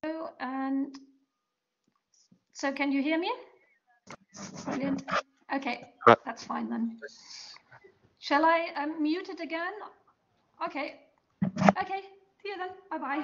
And so can you hear me? Brilliant. Okay, that's fine then. Shall I mute it again? Okay. Okay, see you then. Bye-bye.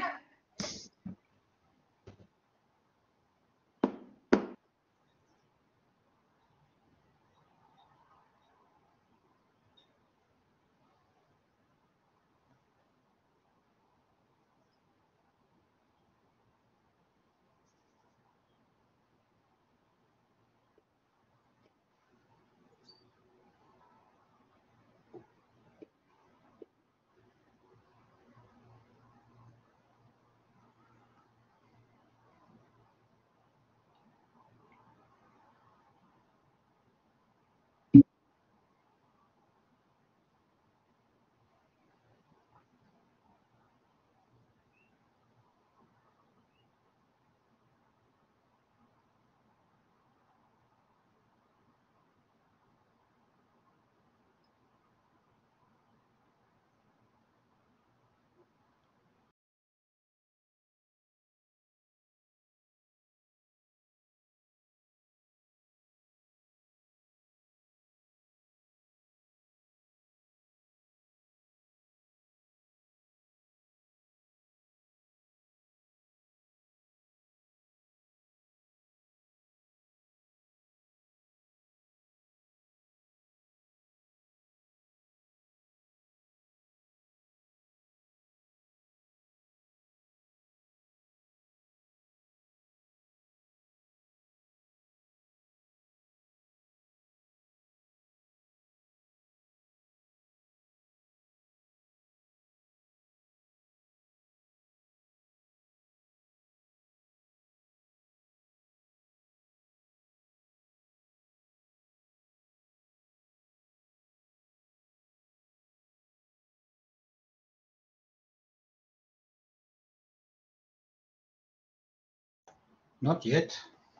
Not yet.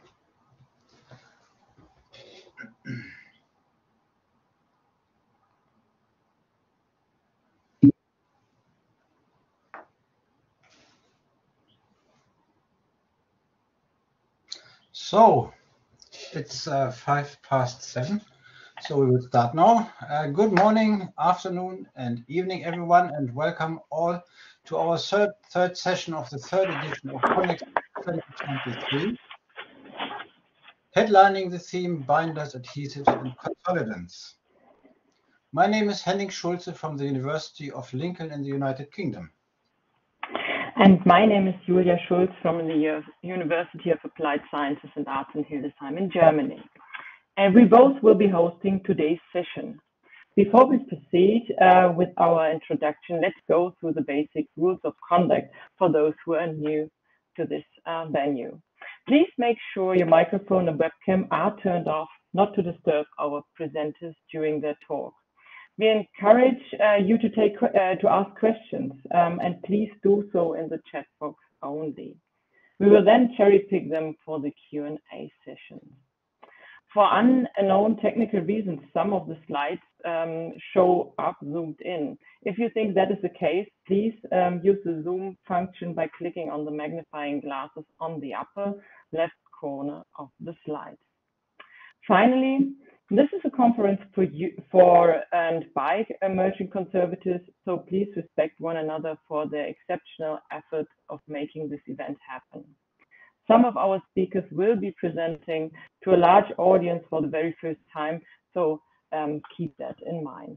So it's 7:05, so we will start now. Good morning, afternoon, and evening, everyone, and welcome all to our third session of the third edition of ConNext 2023, headlining the theme Binders, Adhesives, and Consolidants. My name is Henning Schulze from the University of Lincoln in the United Kingdom. And my name is Julia Schulz from the University of Applied Sciences and Arts in Hildesheim in Germany. And we both will be hosting today's session. Before we proceed with our introduction, let's go through the basic rules of conduct for those who are new to this venue. Please make sure your microphone and webcam are turned off, not to disturb our presenters during their talk. We encourage you to ask questions, and please do so in the chat box only. We will then cherry pick them for the Q&A session. For unknown technical reasons, some of the slides show up zoomed in. If you think that is the case, please use the zoom function by clicking on the magnifying glasses on the upper left corner of the slide. Finally, this is a conference for and by emerging conservatives, so please respect one another for their exceptional effort of making this event happen. Some of our speakers will be presenting to a large audience for the very first time, so keep that in mind.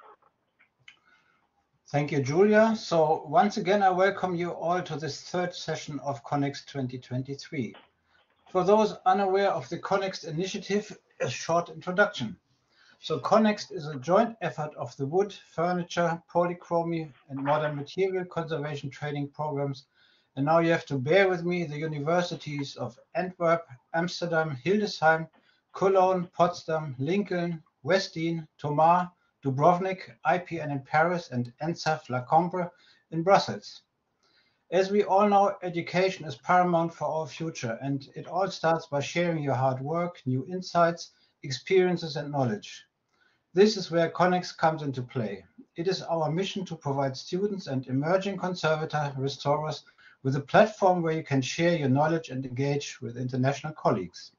Thank you, Julia. So once again, I welcome you all to this third session of ConNext 2023. For those unaware of the ConNext initiative, a short introduction. So ConNext is a joint effort of the wood, furniture, polychromy, and modern material conservation training programs. And now you have to bear with me, the universities of Antwerp, Amsterdam, Hildesheim, Cologne, Potsdam, Lincoln, Westdean, Thomas, Dubrovnik, IPN in Paris, and ENSAV La Cambre in Brussels. As we all know, education is paramount for our future, and it all starts by sharing your hard work, new insights, experiences, and knowledge. This is where ConNext comes into play. It is our mission to provide students and emerging conservator restorers with a platform where you can share your knowledge and engage with international colleagues.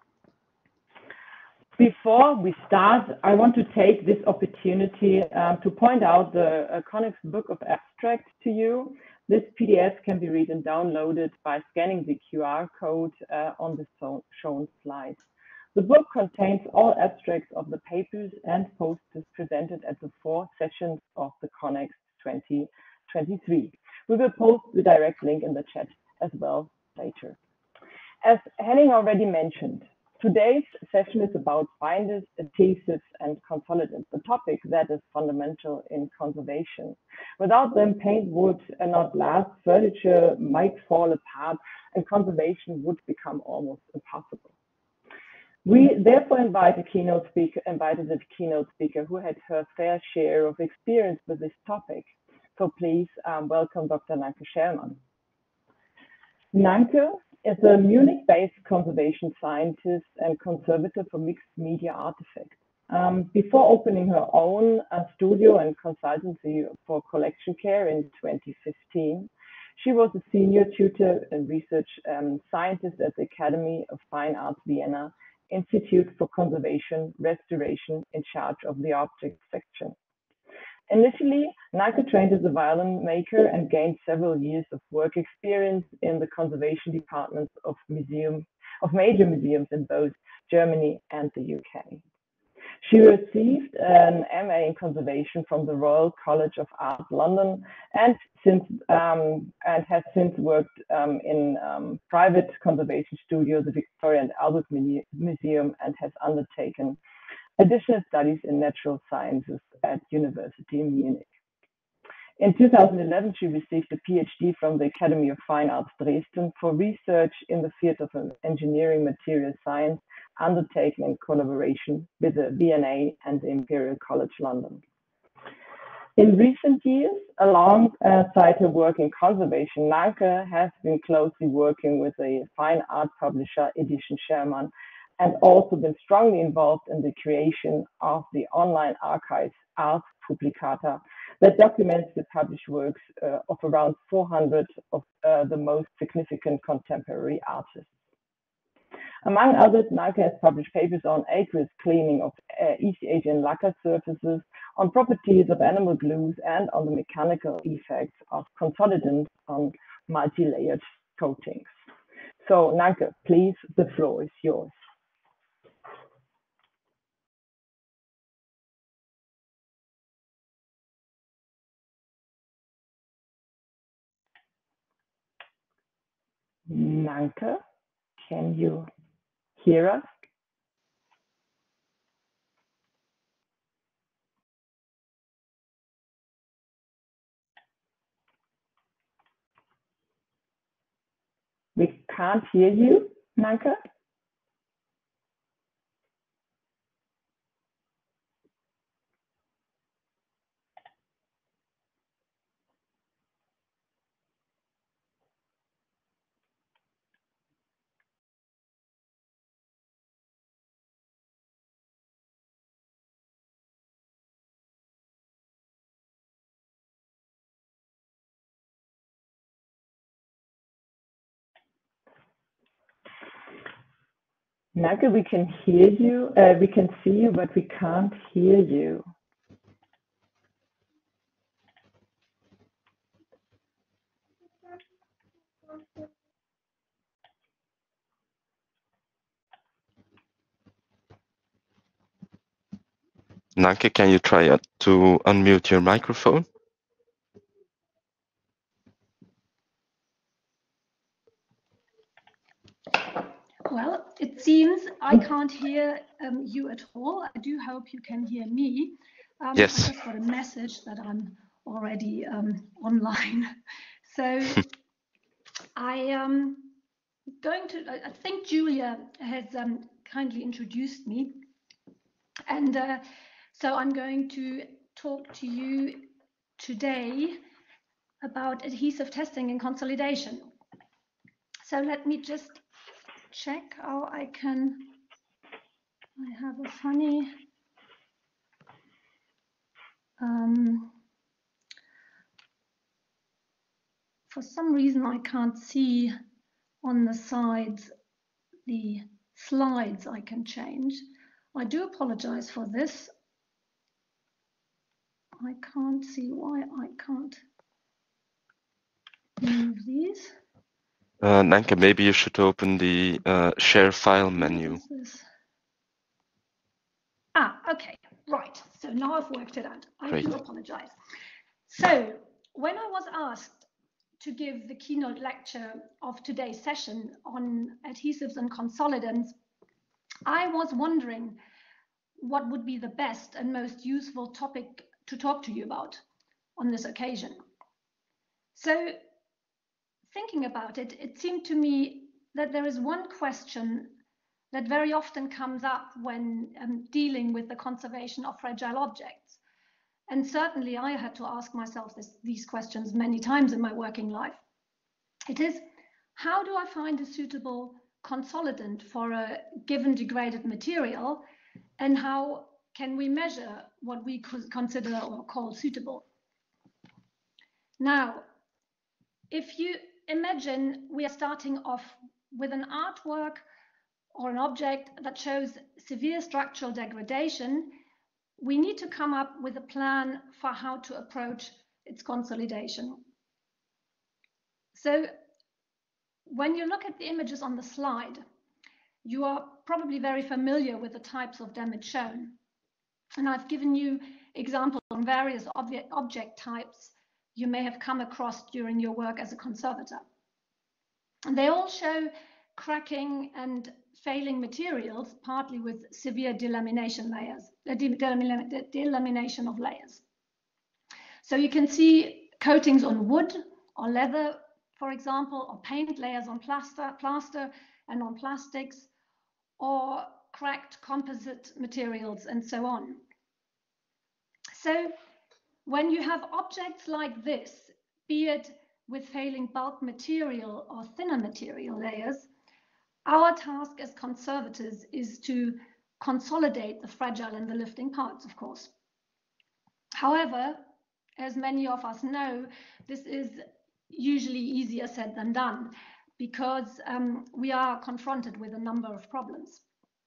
Before we start, I want to take this opportunity to point out the ConNext book of abstracts to you. This PDF can be read and downloaded by scanning the QR code on the shown slide. The book contains all abstracts of the papers and posters presented at the 4 sessions of the ConNext 2023. We will post the direct link in the chat as well later. As Henning already mentioned, today's session is about binders, adhesives, and consolidants, a topic that is fundamental in conservation. Without them, paint would not last, furniture might fall apart, and conservation would become almost impossible. We therefore invited a keynote speaker who had her fair share of experience with this topic. So please welcome Dr. Nanke Schellmann. Nanke is a Munich-based conservation scientist and conservator for mixed media artifacts. Before opening her own studio and consultancy for collection care in 2015, she was a senior tutor and research scientist at the Academy of Fine Arts Vienna Institute for Conservation Restoration in charge of the object section. Initially, Nanke trained as a violin maker and gained several years of work experience in the conservation departments of major museums in both Germany and the UK. She received an MA in conservation from the Royal College of Art, London, and has since worked in private conservation studio, the Victoria and Albert Museum, and has undertaken additional studies in natural sciences at University in Munich. In 2011, she received a PhD from the Academy of Fine Arts Dresden for research in the field of engineering material science, undertaken in collaboration with the V&A and the Imperial College London. In recent years, alongside her work in conservation, Nanke has been closely working with the fine art publisher Edith Schellmann, and also been strongly involved in the creation of the online archive Ars Publicata that documents the published works of around 400 of the most significant contemporary artists. Among others, Nanke has published papers on aqueous cleaning of East Asian lacquer surfaces, on properties of animal glues, and on the mechanical effects of consolidants on multi-layered coatings. So, Nanke, please, the floor is yours. Nanke, can you hear us? We can't hear you, Nanke. Nanke, we can hear you, we can see you, but we can't hear you. Nanke, can you try to unmute your microphone? Well, it seems I can't hear you at all. I do hope you can hear me. Yes. I just got a message that I'm already online. So I am going to, I think Julia has kindly introduced me. And so I'm going to talk to you today about adhesive testing and consolidation. So let me just check how I can, I have a funny, for some reason I can't see on the sides the slides I can change. I do apologize for this. I can't see why I can't move these. Nanke, maybe you should open the share file menu. Okay, right. So now I've worked it out. I Great. do apologize. So when I was asked to give the keynote lecture of today's session on adhesives and consolidants, I was wondering what would be the best and most useful topic to talk to you about on this occasion. So thinking about it, it seemed to me that there is one question that very often comes up when dealing with the conservation of fragile objects. And certainly I had to ask myself these questions many times in my working life. It is, how do I find a suitable consolidant for a given degraded material, and how can we measure what we consider or call suitable? Now, if you imagine we are starting off with an artwork or an object that shows severe structural degradation, we need to come up with a plan for how to approach its consolidation. So when you look at the images on the slide, you are probably very familiar with the types of damage shown. And I've given you examples on various object types you may have come across during your work as a conservator. And they all show cracking and failing materials, partly with severe delamination layers, delamination of layers. So you can see coatings on wood or leather, for example, or paint layers on plaster and on plastics, or cracked composite materials and so on. So when you have objects like this, be it with failing bulk material or thinner material layers, our task as conservators is to consolidate the fragile and the lifting parts, of course. However, as many of us know, this is usually easier said than done, because we are confronted with a number of problems.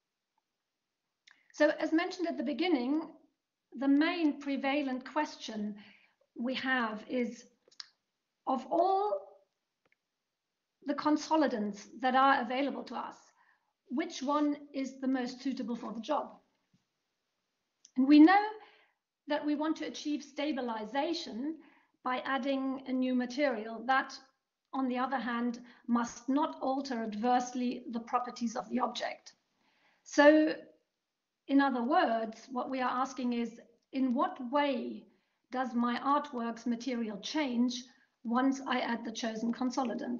So as mentioned at the beginning, the main prevalent question we have is, of all the consolidants that are available to us, which one is the most suitable for the job? And we know that we want to achieve stabilization by adding a new material that, on the other hand, must not alter adversely the properties of the object. So, in other words, what we are asking is, in what way does my artwork's material change once I add the chosen consolidant?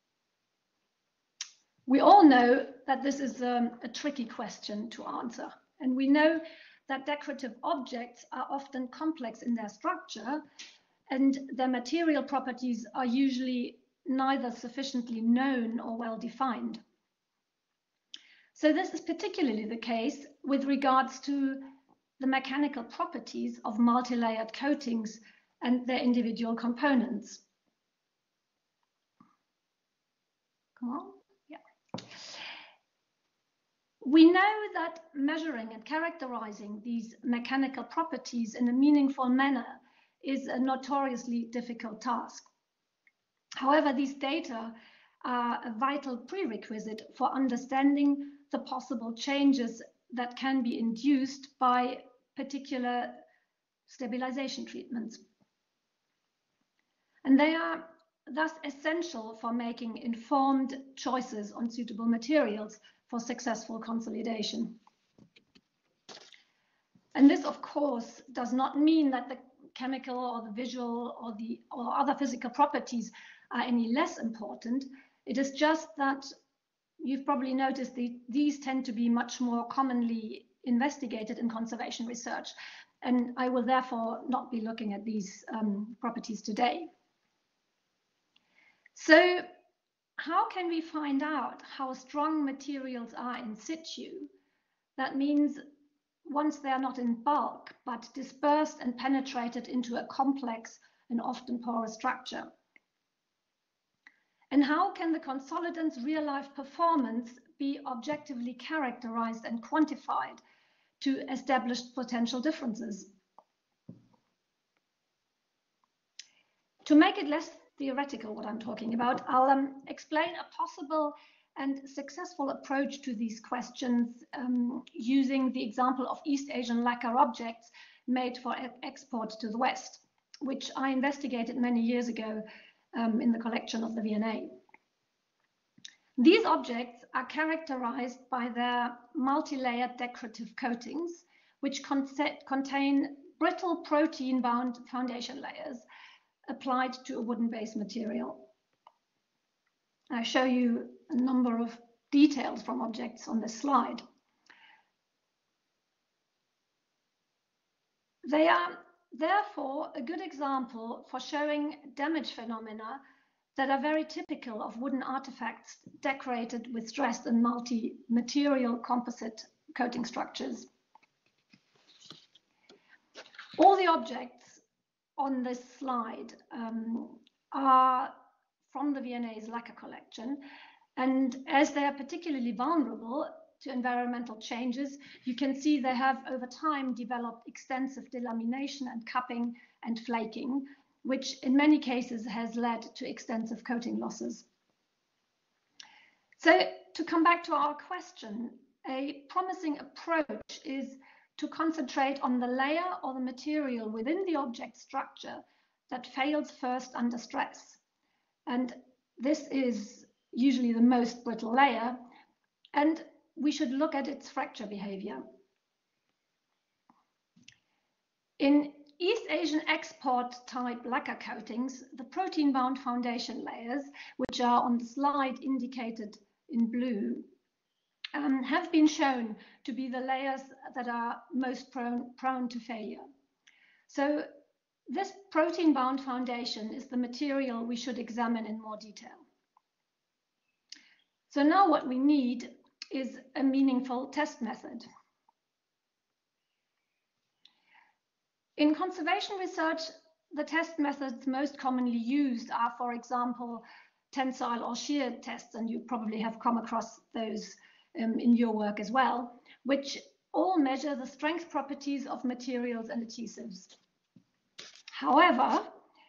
We all know that this is a tricky question to answer, and we know that decorative objects are often complex in their structure, and their material properties are usually neither sufficiently known or well defined. So this is particularly the case with regards to the mechanical properties of multi-layered coatings and their individual components. Come on. We know that measuring and characterizing these mechanical properties in a meaningful manner is a notoriously difficult task. However, these data are a vital prerequisite for understanding the possible changes that can be induced by particular stabilization treatments. And they are thus essential for making informed choices on suitable materials for successful consolidation. And this, of course, does not mean that the chemical or the visual or other physical properties are any less important. It is just that you've probably noticed these tend to be much more commonly investigated in conservation research, and I will therefore not be looking at these properties today. So, how can we find out how strong materials are in situ? That means once they are not in bulk, but dispersed and penetrated into a complex and often porous structure. And how can the consolidant's real-life performance be objectively characterized and quantified to establish potential differences? To make it less theoretical what I'm talking about, I'll explain a possible and successful approach to these questions using the example of East Asian lacquer objects made for export to the West, which I investigated many years ago in the collection of the V&A. These objects are characterized by their multi-layered decorative coatings, which contain brittle protein-bound foundation layers applied to a wooden-based material. I show you a number of details from objects on this slide. They are therefore a good example for showing damage phenomena that are very typical of wooden artifacts decorated with stressed and multi-material composite coating structures. All the objects on this slide are from the V&A's lacquer collection, and as they are particularly vulnerable to environmental changes, you can see they have over time developed extensive delamination and cupping and flaking, which in many cases has led to extensive coating losses. So to come back to our question, a promising approach is to concentrate on the layer or the material within the object structure that fails first under stress. And this is usually the most brittle layer, and we should look at its fracture behavior. In East Asian export type lacquer coatings, the protein-bound foundation layers, which are on the slide indicated in blue, have been shown to be the layers that are most prone to failure. So this protein-bound foundation is the material we should examine in more detail. So now what we need is a meaningful test method. In conservation research, the test methods most commonly used are, for example, tensile or shear tests, and you probably have come across those in your work as well, which all measure the strength properties of materials and adhesives. However,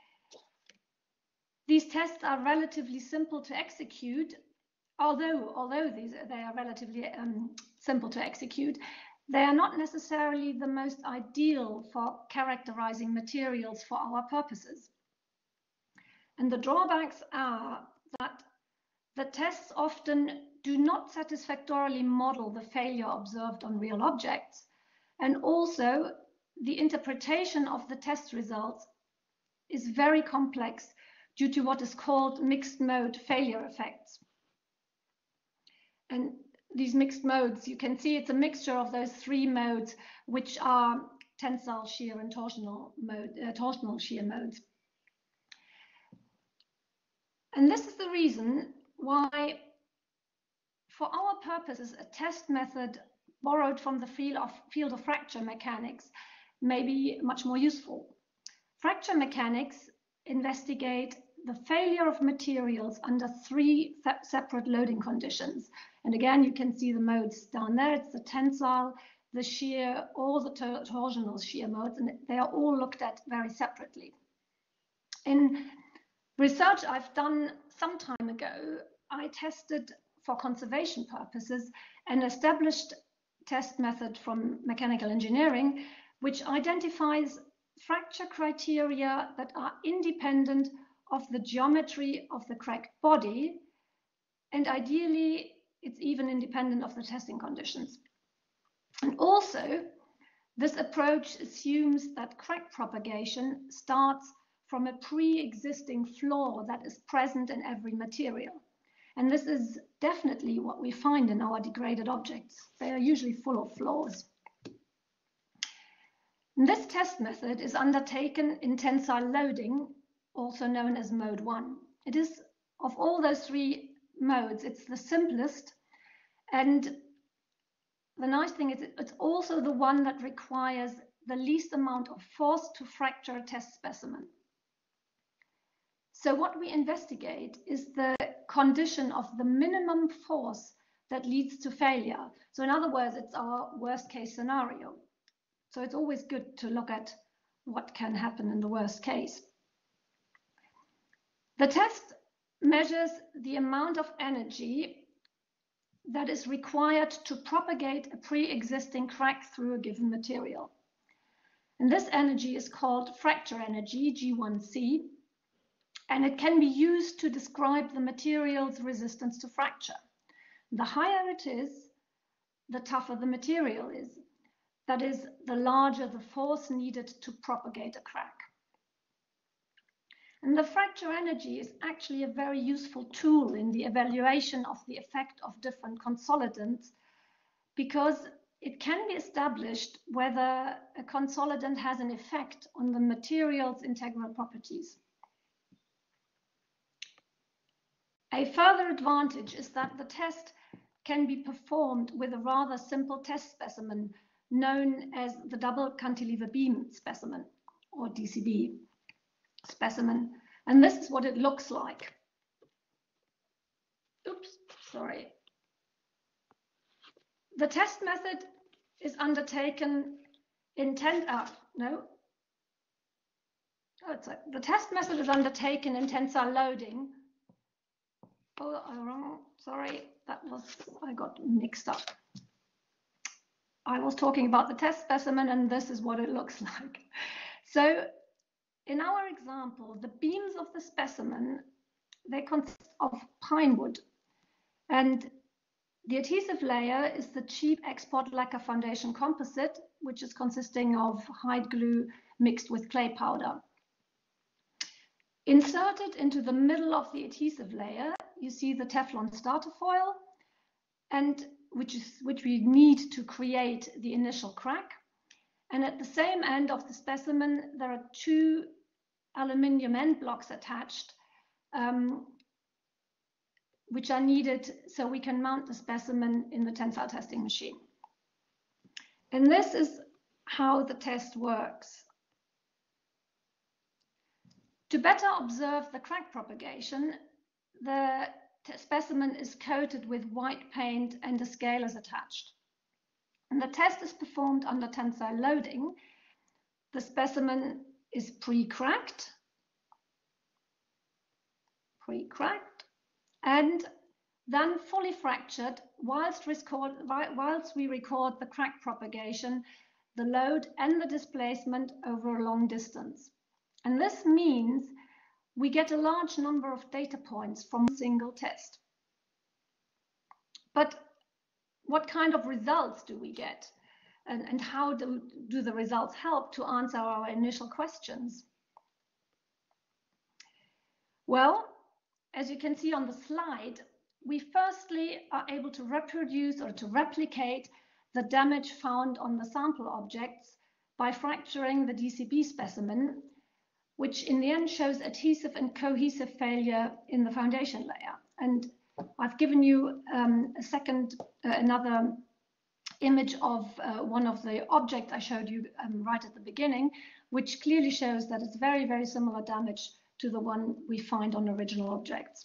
these tests are relatively simple to execute. Although they are relatively simple to execute, they are not necessarily the most ideal for characterizing materials for our purposes. And the drawbacks are that the tests often do not satisfactorily model the failure observed on real objects, and also the interpretation of the test results is very complex due to what is called mixed mode failure effects. And these mixed modes, you can see it's a mixture of those three modes, which are tensile, shear, and torsional shear modes. And this is the reason why, for our purposes, a test method borrowed from the field of fracture mechanics may be much more useful. Fracture mechanics investigate the failure of materials under three separate loading conditions. And again, you can see the modes down there. It's the tensile, the shear, or the torsional shear modes, and they are all looked at very separately. In research I've done some time ago, I tested for conservation purposes an established test method from mechanical engineering, which identifies fracture criteria that are independent of the geometry of the cracked body, and ideally it's even independent of the testing conditions. And also, this approach assumes that crack propagation starts from a pre-existing flaw that is present in every material. And this is definitely what we find in our degraded objects. They are usually full of flaws. And this test method is undertaken in tensile loading, also known as mode 1. It is, of all those three modes, it's the simplest, and the nice thing is it's also the one that requires the least amount of force to fracture a test specimen. So what we investigate is the condition of the minimum force that leads to failure. So in other words, it's our worst case scenario. So it's always good to look at what can happen in the worst case. The test measures the amount of energy that is required to propagate a pre-existing crack through a given material. And this energy is called fracture energy, G1C, and it can be used to describe the material's resistance to fracture. The higher it is, the tougher the material is. That is, the larger the force needed to propagate a crack. And the fracture energy is actually a very useful tool in the evaluation of the effect of different consolidants, because it can be established whether a consolidant has an effect on the material's integral properties. A further advantage is that the test can be performed with a rather simple test specimen known as the double cantilever beam specimen, or DCB specimen. And this is what it looks like. Oops, sorry. The test method is undertaken in tensile loading. Oh, sorry, I got mixed up. I was talking about the test specimen, and this is what it looks like. So in our example, the beams of the specimen, they consist of pine wood, and the adhesive layer is the cheap export lacquer foundation composite, which is consisting of hide glue mixed with clay powder. Inserted into the middle of the adhesive layer, you see the Teflon starter foil, and which we need to create the initial crack. And at the same end of the specimen, there are two aluminium end blocks attached, which are needed so we can mount the specimen in the tensile testing machine. And this is how the test works. To better observe the crack propagation, the specimen is coated with white paint and a scale is attached. And the test is performed under tensile loading. The specimen is pre-cracked, and then fully fractured whilst we record the crack propagation, the load and the displacement over a long distance. And this means we get a large number of data points from a single test. But what kind of results do we get? And how do the results help to answer our initial questions? Well, as you can see on the slide, we firstly are able to reproduce or to replicate the damage found on the sample objects by fracturing the DCB specimen, which in the end shows adhesive and cohesive failure in the foundation layer. And I've given you another image of one of the objects I showed you right at the beginning, which clearly shows that it's very, very similar damage to the one we find on original objects.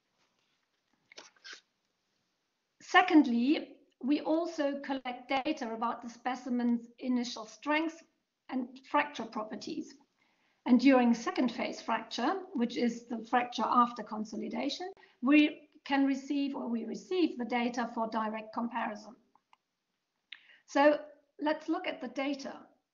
Secondly, we also collect data about the specimen's initial strength and fracture properties. And during second phase fracture, which is the fracture after consolidation, we receive the data for direct comparison. So let's look at the data.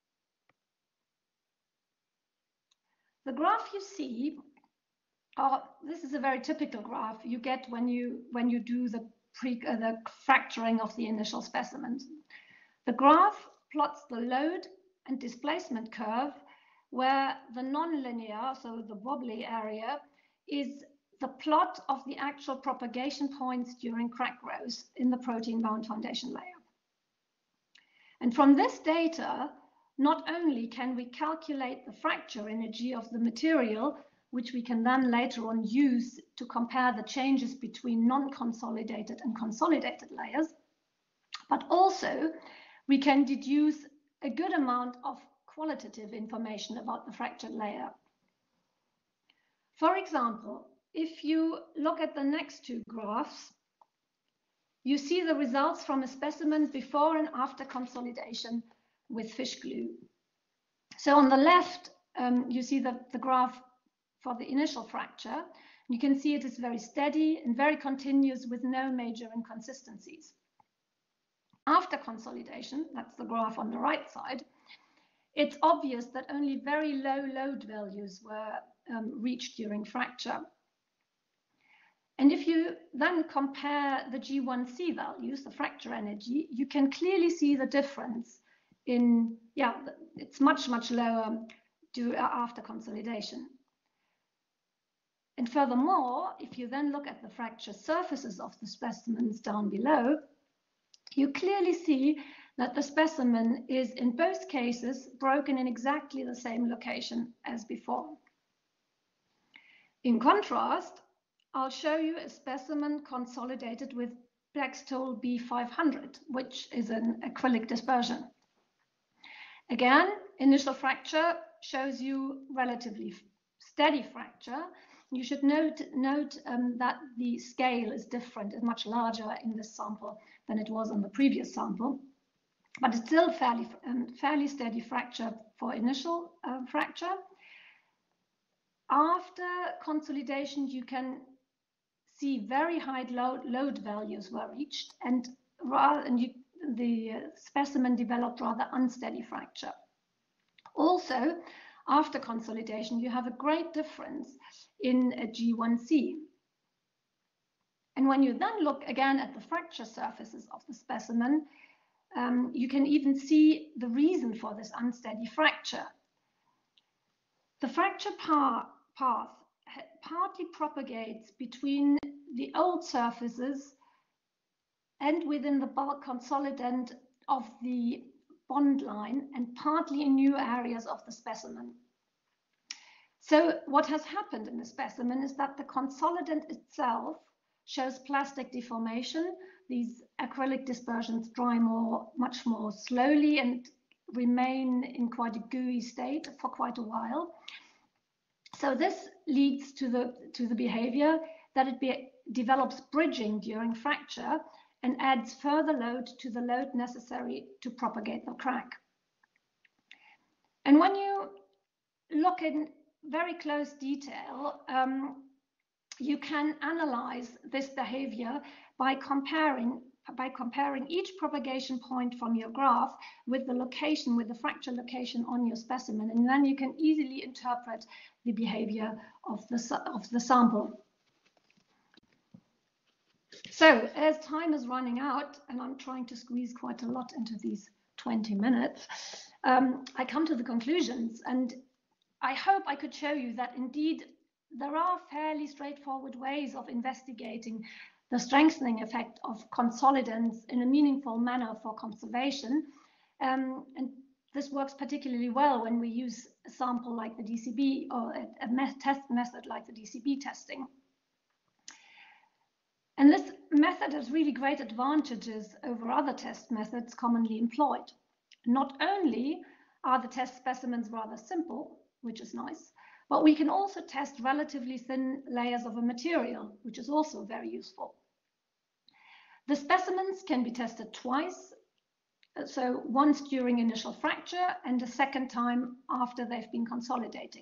The graph you see, this is a very typical graph you get when you do the fracturing of the initial specimens. The graph plots the load and displacement curve, where the non-linear, so the wobbly area, is the plot of the actual propagation points during crack growth in the protein-bound foundation layer. And from this data, not only can we calculate the fracture energy of the material, which we can then later on use to compare the changes between non-consolidated and consolidated layers, but also we can deduce a good amount of qualitative information about the fractured layer. For example, if you look at the next two graphs, you see the results from a specimen before and after consolidation with fish glue. So on the left, you see the graph for the initial fracture. You can see it is very steady and very continuous with no major inconsistencies. After consolidation, that's the graph on the right side, it's obvious that only very low load values were reached during fracture. And if you then compare the G1C values, the fracture energy, you can clearly see the difference in, it's much, much lower after consolidation. And furthermore, if you then look at the fracture surfaces of the specimens down below, you clearly see that the specimen is in both cases broken in exactly the same location as before. In contrast, I'll show you a specimen consolidated with Blackstone B500, which is an acrylic dispersion. Again, initial fracture shows you relatively steady fracture. You should note that the scale is different, is much larger in this sample than it was on the previous sample, but it's still fairly steady fracture for initial fracture. After consolidation, you can see very high load values were reached, and the specimen developed rather unsteady fracture. Also, after consolidation, you have a great difference in a G1C. And when you then look again at the fracture surfaces of the specimen, you can even see the reason for this unsteady fracture. The fracture path partly propagates between the old surfaces and within the bulk consolidant of the bond line, and partly in new areas of the specimen. So what has happened in the specimen is that the consolidant itself shows plastic deformation. These acrylic dispersions dry much more slowly and remain in quite a gooey state for quite a while. So this leads to the behavior that it develops bridging during fracture and adds further load to the load necessary to propagate the crack. And when you look in very close detail, you can analyze this behavior by comparing each propagation point from your graph with the fracture location on your specimen, and then you can easily interpret the behavior of the sample. So as time is running out, and I'm trying to squeeze quite a lot into these 20 minutes, I come to the conclusions, and I hope I could show you that indeed there are fairly straightforward ways of investigating the strengthening effect of consolidants in a meaningful manner for conservation. And this works particularly well when we use a sample like the DCB or a test method like the DCB testing. And this method has really great advantages over other test methods commonly employed. Not only are the test specimens rather simple, which is nice, but we can also test relatively thin layers of a material, which is also very useful. The specimens can be tested twice, so once during initial fracture and a second time after they've been consolidated.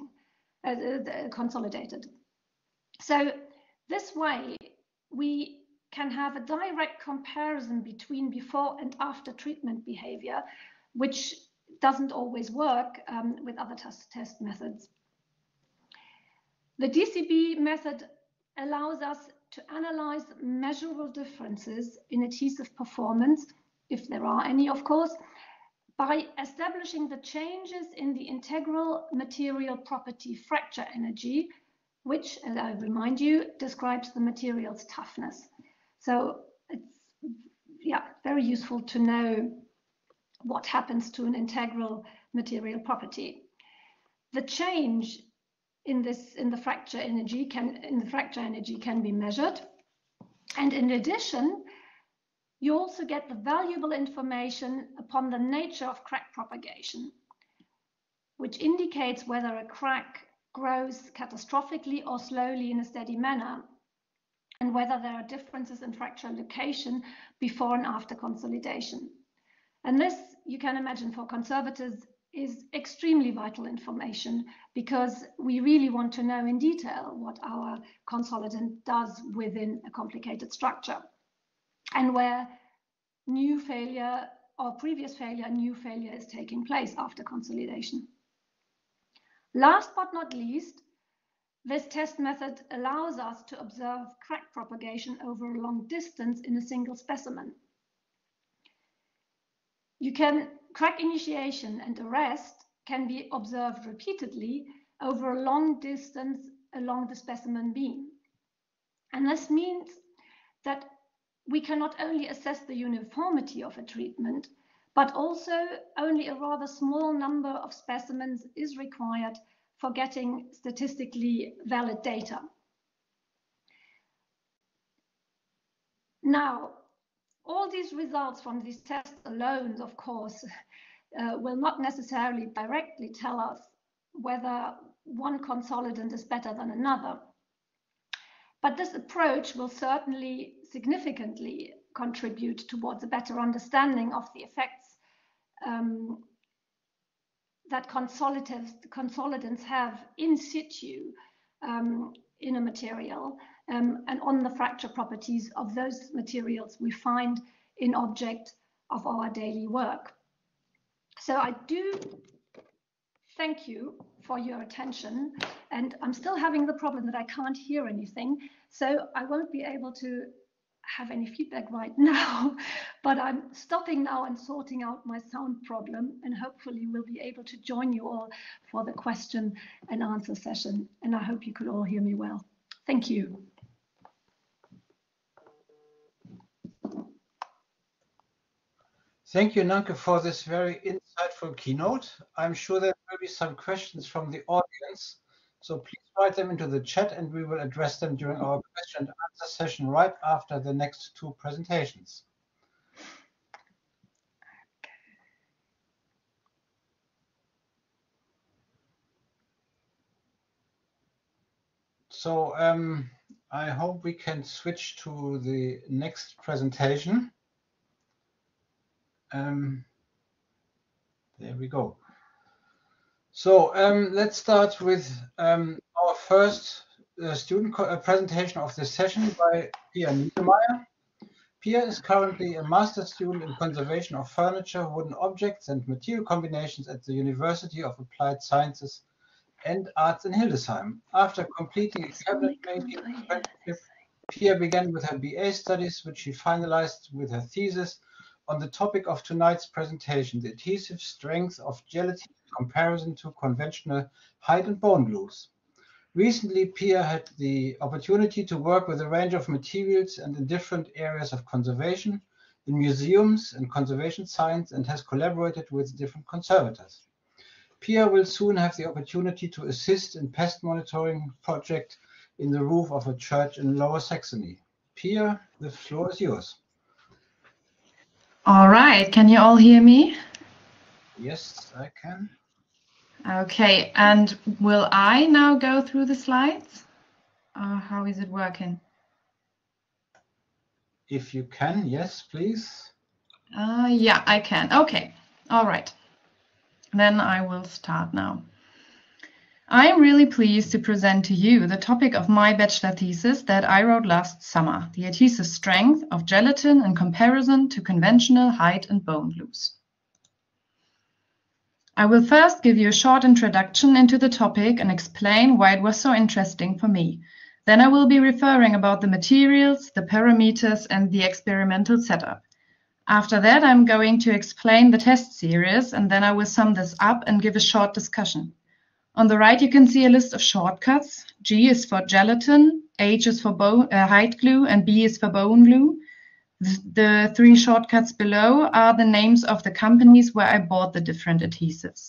So this way, we can have a direct comparison between before and after treatment behavior, which doesn't always work with other test methods. The DCB method allows us to analyze measurable differences in adhesive performance, if there are any, of course, by establishing the changes in the integral material property fracture energy, which, as I remind you, describes the material's toughness. So it's very useful to know what happens to an integral material property. The change in the fracture energy can be measured, and in addition, you also get the valuable information upon the nature of crack propagation, which indicates whether a crack grows catastrophically or slowly in a steady manner, and whether there are differences in fracture location before and after consolidation. And this, you can imagine, for conservators is extremely vital information, because we really want to know in detail what our consolidant does within a complicated structure, and where new failure or previous failure, new failure is taking place after consolidation. Last but not least, this test method allows us to observe crack propagation over a long distance in a single specimen. Crack initiation and arrest can be observed repeatedly over a long distance along the specimen beam. And this means that we can not only assess the uniformity of a treatment, but also only a rather small number of specimens is required for getting statistically valid data. Now, all these results from these tests alone, of course, will not necessarily directly tell us whether one consolidant is better than another. But this approach will certainly significantly contribute towards a better understanding of the effects that consolidants have in situ in a material, and on the fracture properties of those materials we find in object of our daily work. So I do thank you for your attention, and I'm still having the problem that I can't hear anything, so I won't be able to have any feedback right now, but I'm stopping now and sorting out my sound problem, and hopefully we'll be able to join you all for the question and answer session, and I hope you could all hear me well. Thank you. Thank you, Nanke, for this very insightful keynote. I'm sure there will be some questions from the audience, so please write them into the chat and we will address them during our question and answer session right after the next two presentations. So I hope we can switch to the next presentation. There we go. So let's start with our first student presentation of this session by Pia Neitemeier. Pia is currently a master's student in conservation of furniture, wooden objects and material combinations at the University of Applied Sciences and Arts in Hildesheim. After completing a cabinet making apprenticeship, Pia began with her BA studies, which she finalized with her thesis on the topic of tonight's presentation, the adhesive strength of gelatine in comparison to conventional hide and bone glues. Recently, Pia had the opportunity to work with a range of materials and in different areas of conservation, in museums and conservation science, and has collaborated with different conservators. Pia will soon have the opportunity to assist in pest monitoring project in the roof of a church in Lower Saxony. Pia, the floor is yours. All right, can you all hear me? Yes, I can. Okay, and will I now go through the slides? How is it working? If you can, yes, please. Yeah, I can. Okay, all right. Then I will start now. I am really pleased to present to you the topic of my bachelor thesis that I wrote last summer, the adhesive strength of gelatin in comparison to conventional hide and bone glues. I will first give you a short introduction into the topic and explain why it was so interesting for me. Then I will be referring about the materials, the parameters, and the experimental setup. After that, I'm going to explain the test series, and then I will sum this up and give a short discussion. On the right, you can see a list of shortcuts. G is for gelatin, H is for hide glue, and B is for bone glue. The three shortcuts below are the names of the companies where I bought the different adhesives.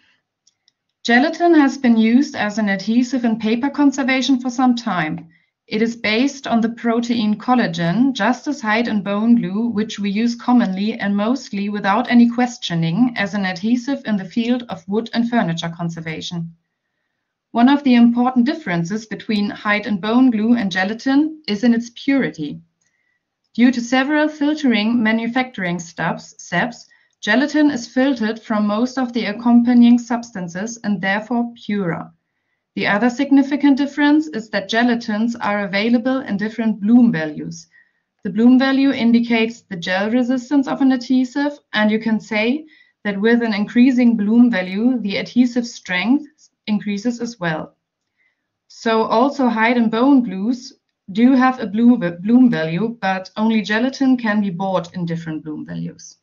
Gelatin has been used as an adhesive in paper conservation for some time. It is based on the protein collagen, just as hide and bone glue, which we use commonly and mostly without any questioning as an adhesive in the field of wood and furniture conservation. One of the important differences between hide and bone glue and gelatin is in its purity. Due to several filtering manufacturing steps, gelatin is filtered from most of the accompanying substances and therefore purer. The other significant difference is that gelatins are available in different bloom values. The bloom value indicates the gel resistance of an adhesive, and you can say that with an increasing bloom value, the adhesive strength increases as well. So also hide and bone glues do have a bloom value, but only gelatin can be bought in different bloom values.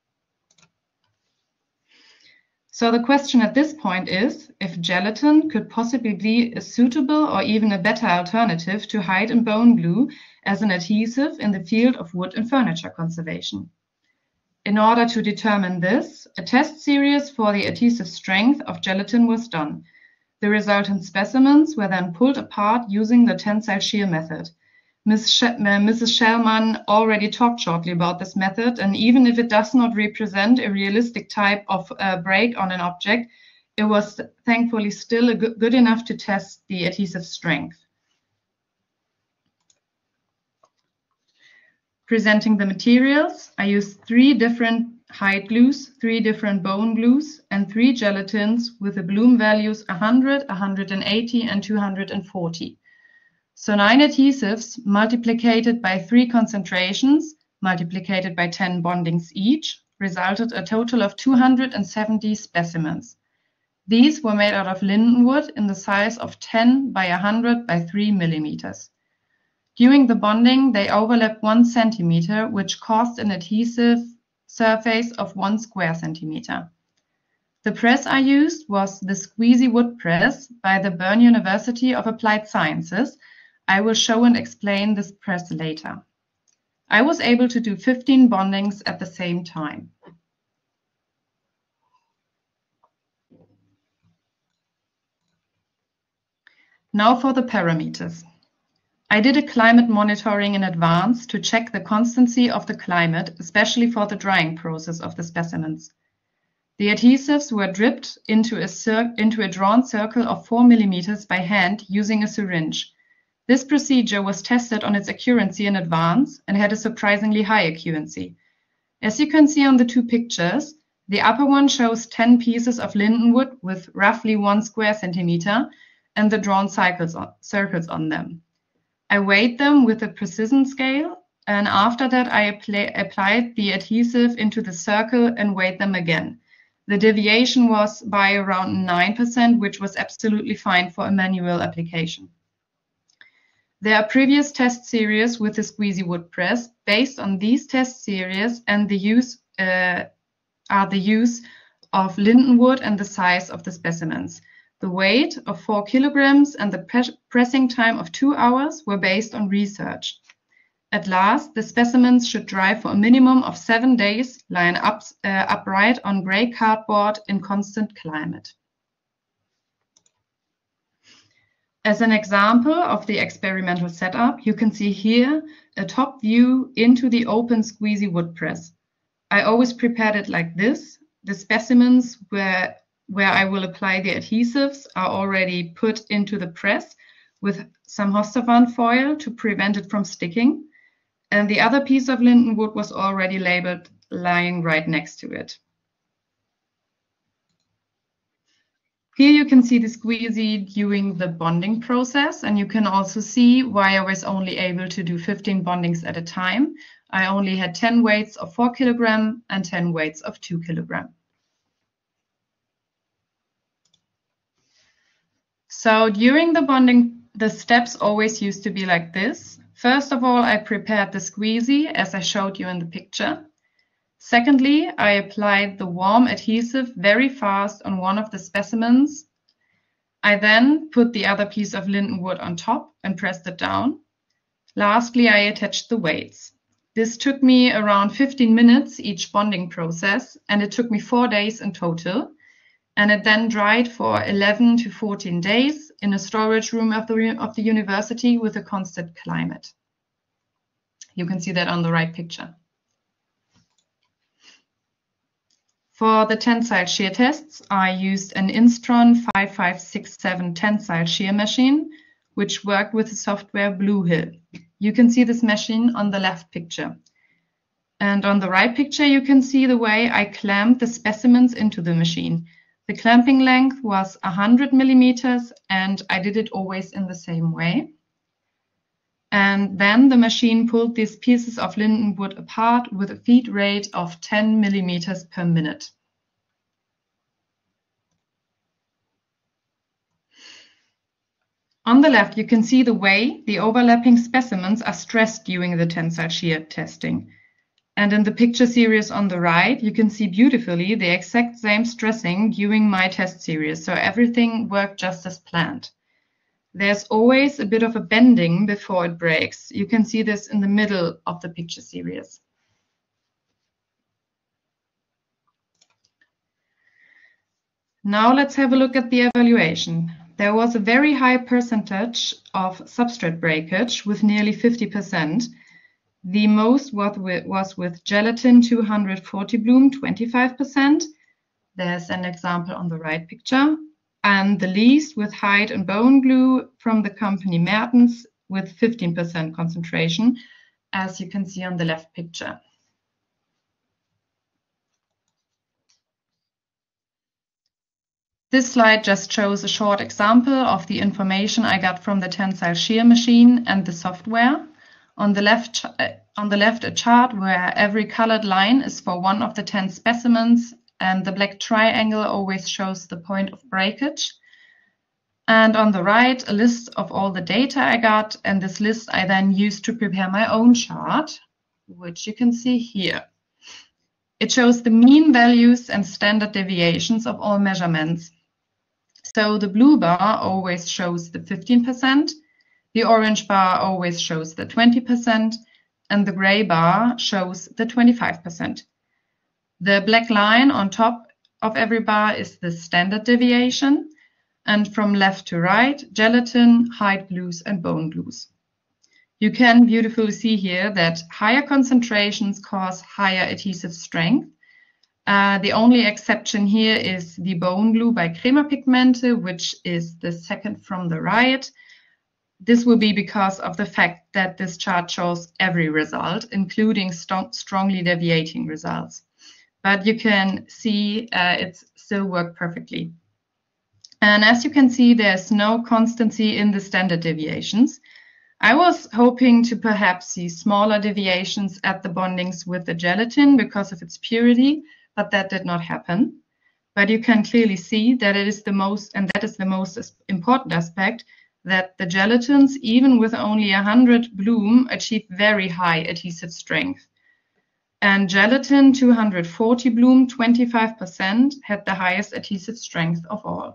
So the question at this point is if gelatin could possibly be a suitable or even a better alternative to hide and bone glue as an adhesive in the field of wood and furniture conservation. In order to determine this, a test series for the adhesive strength of gelatin was done. The resultant specimens were then pulled apart using the tensile shear method. Mrs. Schellmann already talked shortly about this method, and even if it does not represent a realistic type of break on an object, it was thankfully still good enough to test the adhesive strength. Presenting the materials, I used 3 different hide glues, 3 different bone glues, and 3 gelatins with the bloom values 100, 180, and 240. So 9 adhesives multiplied by 3 concentrations, multiplied by 10 bondings each, resulted a total of 270 specimens. These were made out of lindenwood in the size of 10 by 100 by 3 millimeters. During the bonding, they overlapped 1 centimeter, which caused an adhesive surface of 1 square centimeter. The press I used was the squeezy wood press by the Bern University of Applied Sciences. I will show and explain this press later. I was able to do 15 bondings at the same time. Now for the parameters. I did a climate monitoring in advance to check the constancy of the climate, especially for the drying process of the specimens. The adhesives were dripped into a drawn circle of 4 millimeters by hand using a syringe. This procedure was tested on its accuracy in advance and had a surprisingly high accuracy. As you can see on the 2 pictures, the upper one shows 10 pieces of lindenwood with roughly 1 square centimeter and the drawn circles on them. I weighed them with a precision scale, and after that I applied the adhesive into the circle and weighed them again. The deviation was by around 9%, which was absolutely fine for a manual application. There are previous test series with the squeezy wood press. Based on these test series and the use of lindenwood and the size of the specimens. The weight of 4 kilograms and the pressing time of 2 hours were based on research. At last, the specimens should dry for a minimum of 7 days, lying upright on grey cardboard in constant climate. As an example of the experimental setup, you can see here a top view into the open squeezy wood press. I always prepared it like this. The specimens where I will apply the adhesives are already put into the press with some Hosterwand foil to prevent it from sticking. And the other piece of lindenwood was already labeled, lying right next to it. Here you can see the squeezy during the bonding process, and you can also see why I was only able to do 15 bondings at a time. I only had 10 weights of 4 kilogram and 10 weights of 2 kilogram. So during the bonding, the steps always used to be like this. First of all, I prepared the squeezy as I showed you in the picture. Secondly, I applied the warm adhesive very fast on one of the specimens. I then put the other piece of lindenwood on top and pressed it down. Lastly, I attached the weights. This took me around 15 minutes each bonding process, and it took me 4 days in total. and it then dried for 11 to 14 days in a storage room of the university with a constant climate. You can see that on the right picture. For the tensile shear tests, I used an Instron 5567 tensile shear machine, which worked with the software Bluehill. You can see this machine on the left picture. And on the right picture, you can see the way I clamped the specimens into the machine. The clamping length was 100 millimeters, and I did it always in the same way. And then the machine pulled these pieces of linden wood apart with a feed rate of 10 millimeters per minute. On the left, you can see the way the overlapping specimens are stressed during the tensile shear testing. And in the picture series on the right, you can see beautifully the exact same stressing during my test series, so everything worked just as planned. There's always a bit of a bending before it breaks. You can see this in the middle of the picture series. Now let's have a look at the evaluation. There was a very high percentage of substrate breakage with nearly 50%. The most was with gelatin 240 bloom, 25%. There's an example on the right picture. And the least with hide and bone glue from the company Mertens with 15% concentration, as you can see on the left picture. This slide just shows a short example of the information I got from the tensile shear machine and the software. On the left, a chart where every colored line is for one of the 10 specimens, and the black triangle always shows the point of breakage. And on the right, a list of all the data I got, and this list I then used to prepare my own chart, which you can see here. It shows the mean values and standard deviations of all measurements. So the blue bar always shows the 15%, the orange bar always shows the 20%, and the gray bar shows the 25%. The black line on top of every bar is the standard deviation, and from left to right, gelatin, hide glues, and bone glues. You can beautifully see here that higher concentrations cause higher adhesive strength. The only exception here is the bone glue by Crema Pigmente, which is the second from the right. This will be because of the fact that this chart shows every result, including strongly deviating results. But you can see it still worked perfectly. And as you can see, there's no constancy in the standard deviations. I was hoping to perhaps see smaller deviations at the bondings with the gelatin because of its purity, but that did not happen. But you can clearly see that it is the most, and that is the most important aspect, that the gelatins, even with only 100 bloom, achieve very high adhesive strength. And gelatin 240 bloom, 25%, had the highest adhesive strength of all.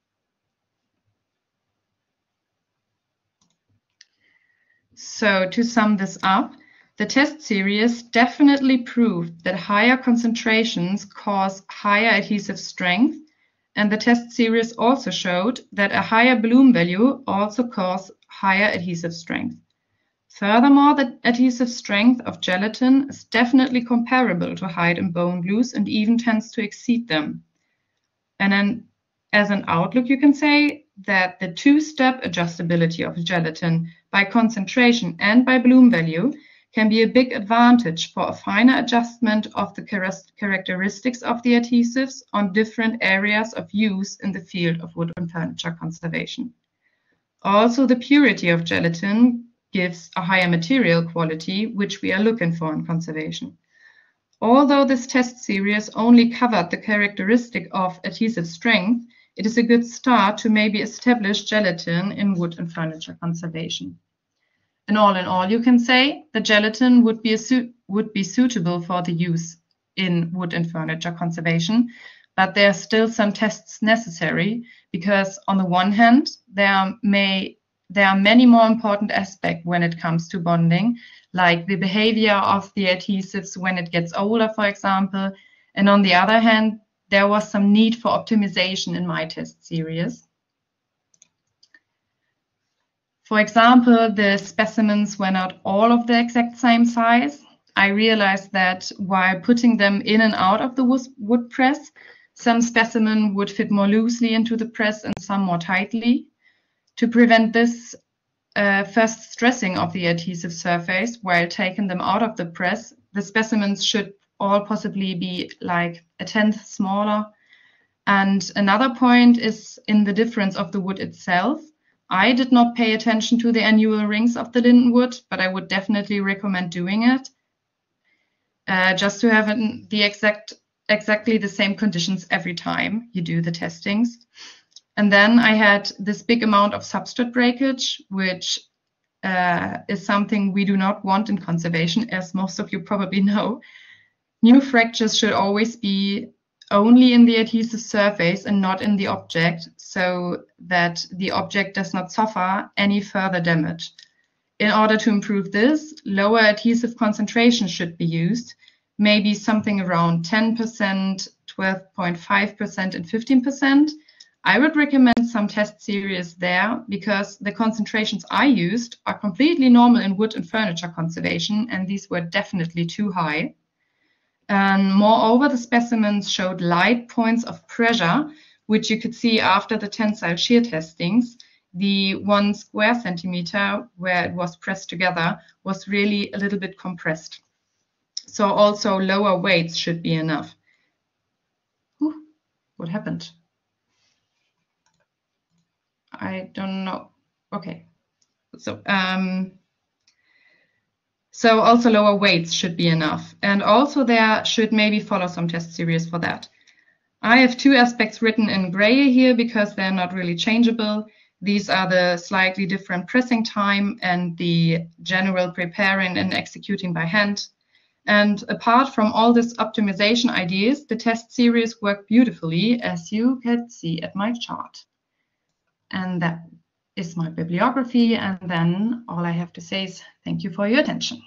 So to sum this up, the test series definitely proved that higher concentrations cause higher adhesive strength, and the test series also showed that a higher bloom value also causes higher adhesive strength. Furthermore, the adhesive strength of gelatin is definitely comparable to hide and bone glues and even tends to exceed them. And then as an outlook, you can say that the two-step adjustability of gelatin by concentration and by bloom value can be a big advantage for a finer adjustment of the characteristics of the adhesives on different areas of use in the field of wood and furniture conservation. Also, the purity of gelatin gives a higher material quality, which we are looking for in conservation. Although this test series only covered the characteristic of adhesive strength, it is a good start to maybe establish gelatin in wood and furniture conservation. And all in all, you can say the gelatin would be suitable for the use in wood and furniture conservation, but there are still some tests necessary because on the one hand, there are many more important aspects when it comes to bonding, like the behavior of the adhesives when it gets older, for example. And on the other hand, there was some need for optimization in my test series. For example, the specimens were not all of the exact same size. I realized that while putting them in and out of the wood press, some specimen would fit more loosely into the press and some more tightly. To prevent this first stressing of the adhesive surface while taking them out of the press, the specimens should all possibly be like 1/10 smaller. And another point is in the difference of the wood itself. I did not pay attention to the annual rings of the linden wood, but I would definitely recommend doing it. Just to have exactly the same conditions every time you do the testings. And then I had this big amount of substrate breakage, which is something we do not want in conservation, as most of you probably know. New fractures should always be only in the adhesive surface and not in the object, so that the object does not suffer any further damage. In order to improve this, lower adhesive concentration should be used, maybe something around 10%, 12.5%, and 15%. I would recommend some test series there because the concentrations I used are completely normal in wood and furniture conservation, and these were definitely too high. And moreover, the specimens showed light points of pressure, which you could see after the tensile shear testings. The 1 square centimeter where it was pressed together was really a little bit compressed. So also lower weights should be enough. Ooh, what happened? I don't know. Okay. So also lower weights should be enough. And also there should maybe follow some test series for that. I have 2 aspects written in gray here because they're not really changeable. These are the slightly different pressing time and the general preparing and executing by hand. And apart from all these optimization ideas, the test series work beautifully, as you can see at my chart. And that is my bibliography. And then all I have to say is thank you for your attention.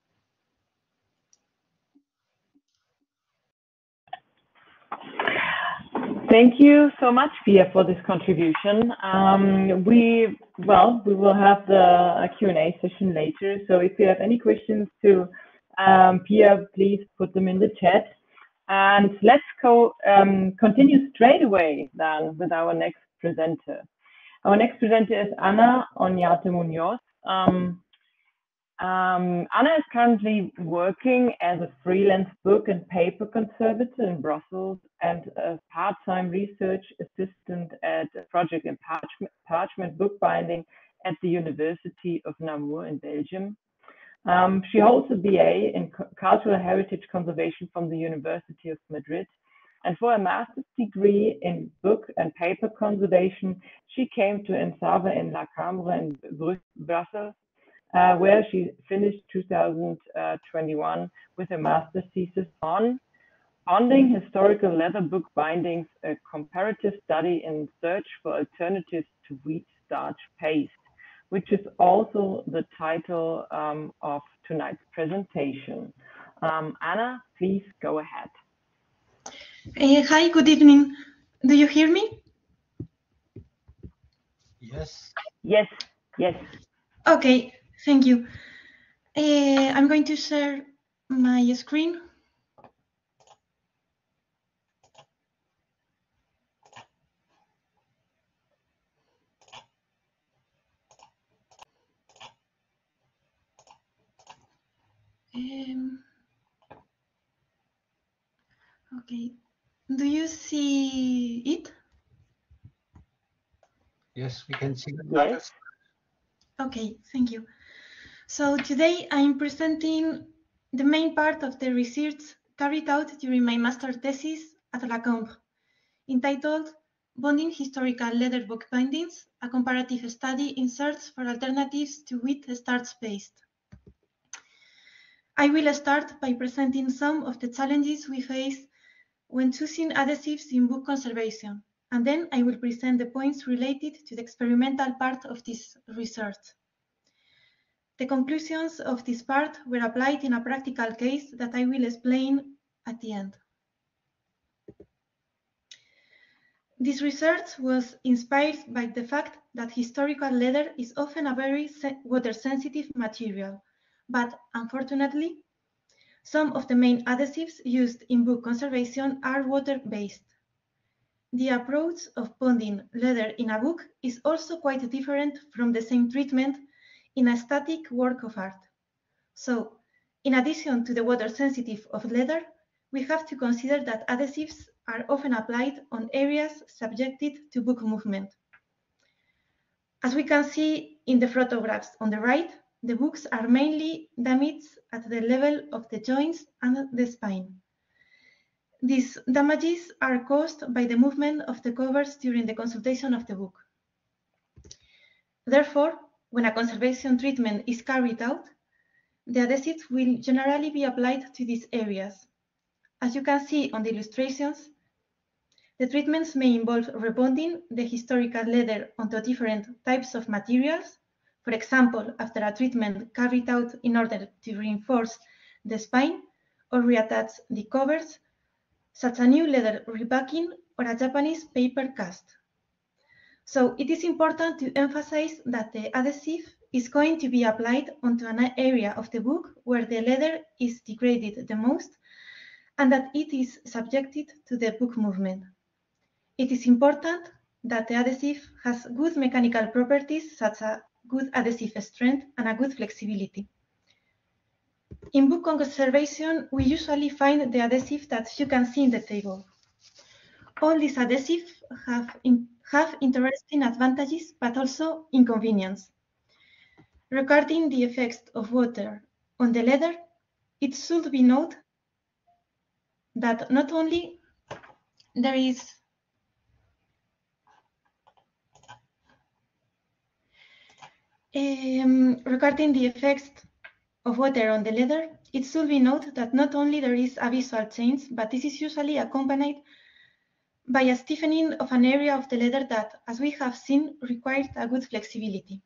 Thank you so much, Pia, for this contribution. We will have the Q&A session later. So if you have any questions to Pia, please put them in the chat. And let's continue straight away then with our next presenter. Our next presenter is Oñate Muñoz. Anna is currently working as a freelance book and paper conservator in Brussels and a part-time research assistant at a project in parchment bookbinding at the University of Namur in Belgium. She holds a BA in Cultural Heritage Conservation from the University of Madrid. And for a master's degree in book and paper conservation, she came to ENSAV in La Cambre in Brussels, where she finished 2021 with a master's thesis on Bonding Historical Leather Book Bindings, a comparative study in search for alternatives to wheat starch paste, which is also the title of tonight's presentation. Anna, please go ahead. Hi, good evening. Do you hear me? Yes. Yes, yes. Okay, thank you. I'm going to share my screen. Okay, do you see it? Yes, we can see the Yes. Okay, thank you. So today I'm presenting the main part of the research carried out during my master thesis at La Cambre, entitled Bonding Historical Leather Book Bindings, a comparative study in search for alternatives to wheat starch paste. I will start by presenting some of the challenges we face when choosing adhesives in book conservation, and then I will present the points related to the experimental part of this research. The conclusions of this part were applied in a practical case that I will explain at the end. This research was inspired by the fact that historical leather is often a very water-sensitive material, but unfortunately, some of the main adhesives used in book conservation are water-based. The approach of bonding leather in a book is also quite different from the same treatment in a static work of art. So, in addition to the water sensitive of leather, we have to consider that adhesives are often applied on areas subjected to book movement. As we can see in the photographs on the right, the books are mainly damaged at the level of the joints and the spine. These damages are caused by the movement of the covers during the consultation of the book. Therefore, when a conservation treatment is carried out, the adhesives will generally be applied to these areas. As you can see on the illustrations, the treatments may involve rebonding the historical leather onto different types of materials, for example, after a treatment carried out in order to reinforce the spine or reattach the covers, such as new leather repacking or a Japanese paper cast. So it is important to emphasize that the adhesive is going to be applied onto an area of the book where the leather is degraded the most and that it is subjected to the book movement. It is important that the adhesive has good mechanical properties such as good adhesive strength and a good flexibility. In book conservation, we usually find the adhesive that you can see in the table. All these adhesives have interesting advantages, but also inconvenience. Regarding the effects of water on the leather, it should be noted that not only there is regarding the effects of water on the leather, it should be noted that not only there is a visual change, but this is usually accompanied by a stiffening of an area of the leather that, as we have seen, requires a good flexibility.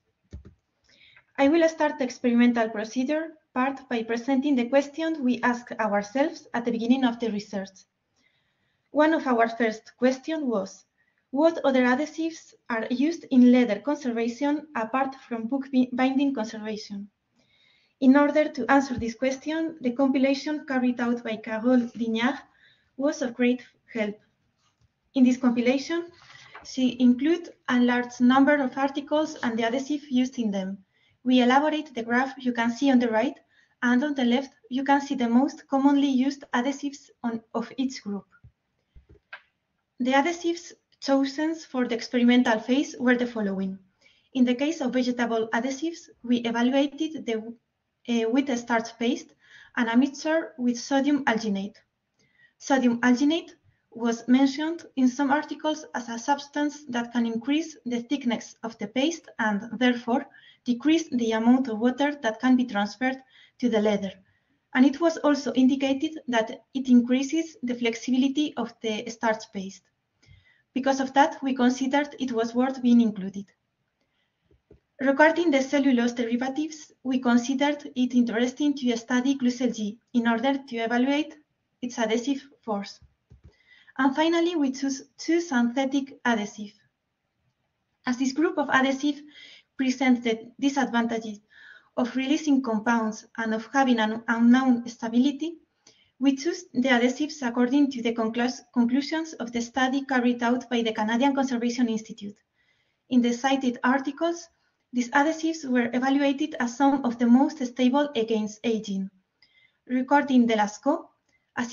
I will start the experimental procedure part by presenting the question we asked ourselves at the beginning of the research. One of our first questions was, what other adhesives are used in leather conservation apart from bookbinding conservation? In order to answer this question, the compilation carried out by Carole Dignard was of great help. In this compilation, she included a large number of articles and the adhesive used in them. We elaborate the graph you can see on the right, and on the left, you can see the most commonly used adhesives of each group. The adhesives chosen for the experimental phase were the following. In the case of vegetable adhesives, we evaluated with a starch paste and a mixture with sodium alginate. Sodium alginate was mentioned in some articles as a substance that can increase the thickness of the paste and therefore decrease the amount of water that can be transferred to the leather. And it was also indicated that it increases the flexibility of the starch paste. Because of that, we considered it was worth being included. Regarding the cellulose derivatives, we considered it interesting to study glycol-G in order to evaluate its adhesive force. And finally, we choose two synthetic adhesives. As this group of adhesives presents the disadvantages of releasing compounds and of having an unknown stability, we choose the adhesives according to the conclusions of the study carried out by the Canadian Conservation Institute. In the cited articles, these adhesives were evaluated as some of the most stable against aging. Regarding the Lascaux, as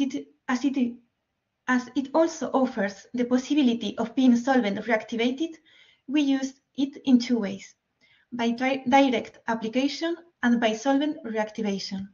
it also offers the possibility of being solvent reactivated, we use it in two ways, by direct application and by solvent reactivation.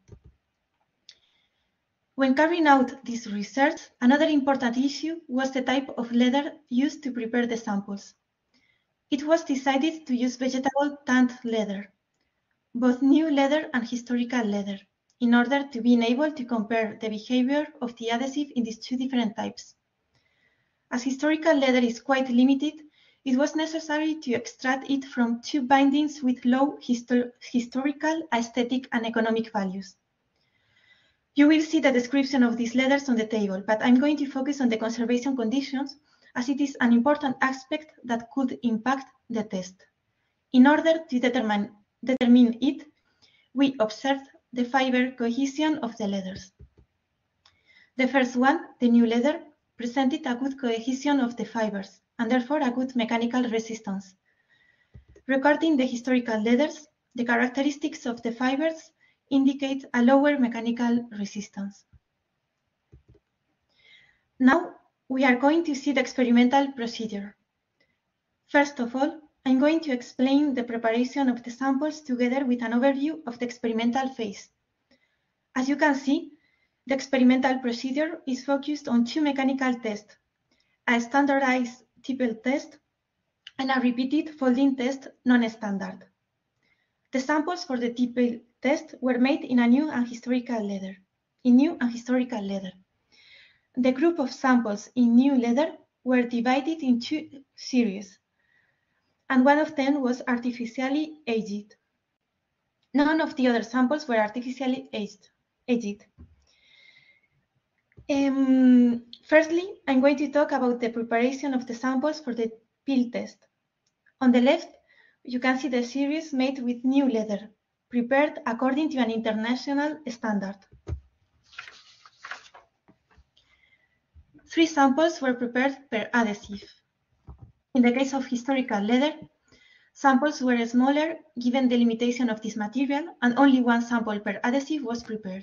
When carrying out this research, another important issue was the type of leather used to prepare the samples. It was decided to use vegetable tanned leather, both new leather and historical leather, in order to be able to compare the behavior of the adhesive in these two different types. As historical leather is quite limited, it was necessary to extract it from two bindings with low historical, aesthetic, and economic values. You will see the description of these leathers on the table, but I'm going to focus on the conservation conditions as it is an important aspect that could impact the test. In order to determine it, we observed the fiber cohesion of the leathers. The first one, the new leather, presented a good cohesion of the fibers, and therefore a good mechanical resistance. Regarding the historical leathers, the characteristics of the fibers indicate a lower mechanical resistance. Now we are going to see the experimental procedure. First of all, I'm going to explain the preparation of the samples together with an overview of the experimental phase. As you can see, the experimental procedure is focused on two mechanical tests, a standardized tipple test and a repeated folding test non-standard. The samples for the tipple test were made in a new and historical leather. The group of samples in new leather were divided in two series, and one of them was artificially aged. None of the other samples were artificially aged. Firstly, I'm going to talk about the preparation of the samples for the peel test. On the left, you can see the series made with new leather, prepared according to an international standard. 3 samples were prepared per adhesive. In the case of historical leather, samples were smaller given the limitation of this material, and only 1 sample per adhesive was prepared.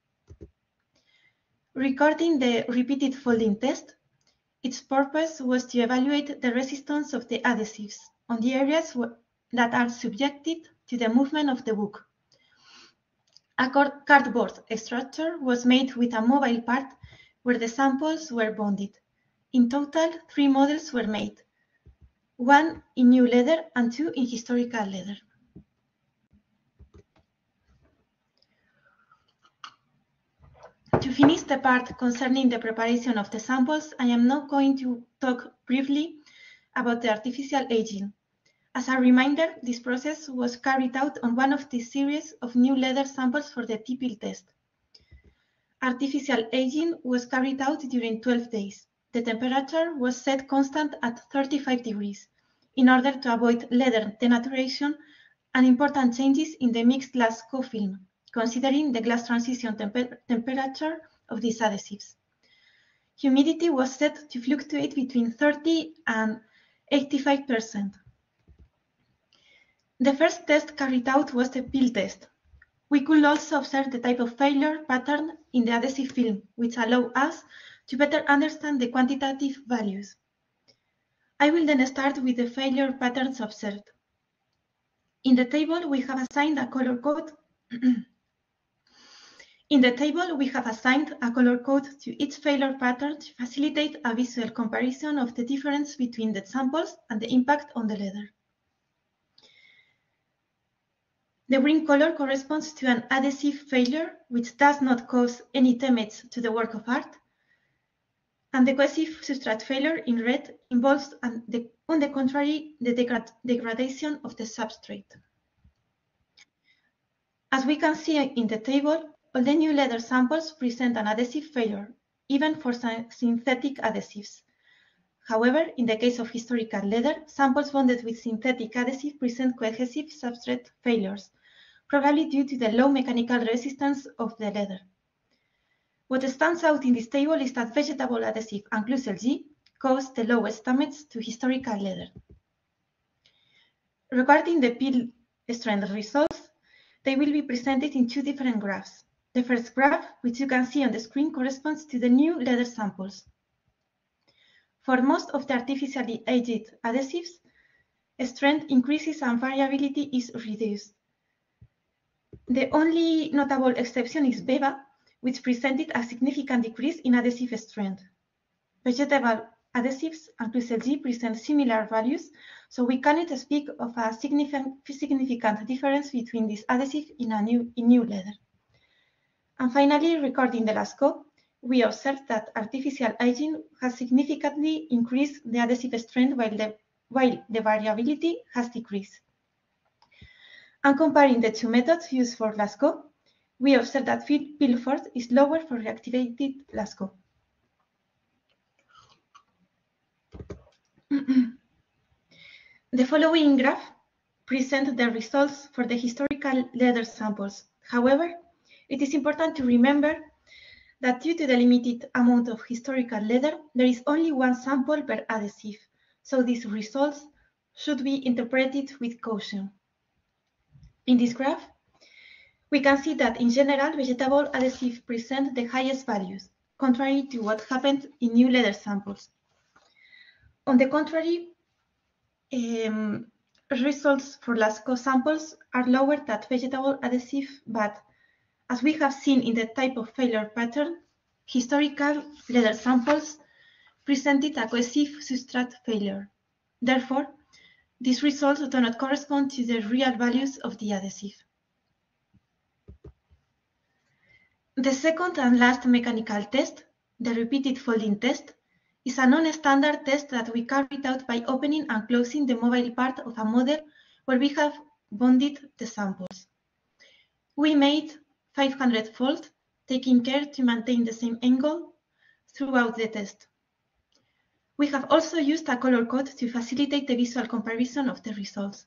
Regarding the repeated folding test, its purpose was to evaluate the resistance of the adhesives on the areas that are subjected to the movement of the book. A cardboard structure was made with a mobile part where the samples were bonded. In total, 3 models were made, 1 in new leather and 2 in historical leather. To finish the part concerning the preparation of the samples, I am now going to talk briefly about the artificial aging. As a reminder, this process was carried out on one of the series of new leather samples for the tipple test. Artificial aging was carried out during 12 days. The temperature was set constant at 35 degrees in order to avoid leather denaturation and important changes in the mixed glass co-film, considering the glass transition temperature of these adhesives. Humidity was set to fluctuate between 30 and 85%. The first test carried out was the peel test. We could also observe the type of failure pattern in the adhesive film, which allowed us to better understand the quantitative values. I will then start with the failure patterns observed. In the table, we have assigned a color code. To each failure pattern to facilitate a visual comparison of the difference between the samples and the impact on the leather. The green color corresponds to an adhesive failure, which does not cause any damage to the work of art, and the cohesive substrate failure in red involves, on the contrary, the degradation of the substrate. As we can see in the table, all the new leather samples present an adhesive failure, even for synthetic adhesives. However, in the case of historical leather, samples bonded with synthetic adhesive present cohesive substrate failures, probably due to the low mechanical resistance of the leather. What stands out in this table is that vegetable adhesive and G cause the lowest damage to historical leather. Regarding the peel strength results, they will be presented in 2 different graphs. The first graph, which you can see on the screen, corresponds to the new leather samples. For most of the artificially aged adhesives, strength increases and variability is reduced. The only notable exception is Beva, which presented a significant decrease in adhesive strength. Vegetable adhesives and G present similar values, so we cannot speak of a significant difference between this adhesive in new leather. And finally, regarding the Lascaux, we observed that artificial aging has significantly increased the adhesive strength while the variability has decreased. And comparing the 2 methods used for Lascaux, we observe that peel force is lower for reactivated Lascaux. The following graph presents the results for the historical leather samples. However, it is important to remember that due to the limited amount of historical leather, there is only one sample per adhesive, so these results should be interpreted with caution. In this graph, we can see that in general, vegetable adhesive present the highest values, contrary to what happened in new leather samples. On the contrary, results for Lascaux samples are lower than vegetable adhesive, but as we have seen in the type of failure pattern, historical leather samples presented a cohesive substrate failure. Therefore, these results do not correspond to the real values of the adhesive. The second and last mechanical test, the repeated folding test, is a non-standard test that we carried out by opening and closing the mobile part of a model where we have bonded the samples. We made 500 folds, taking care to maintain the same angle throughout the test. We have also used a color code to facilitate the visual comparison of the results.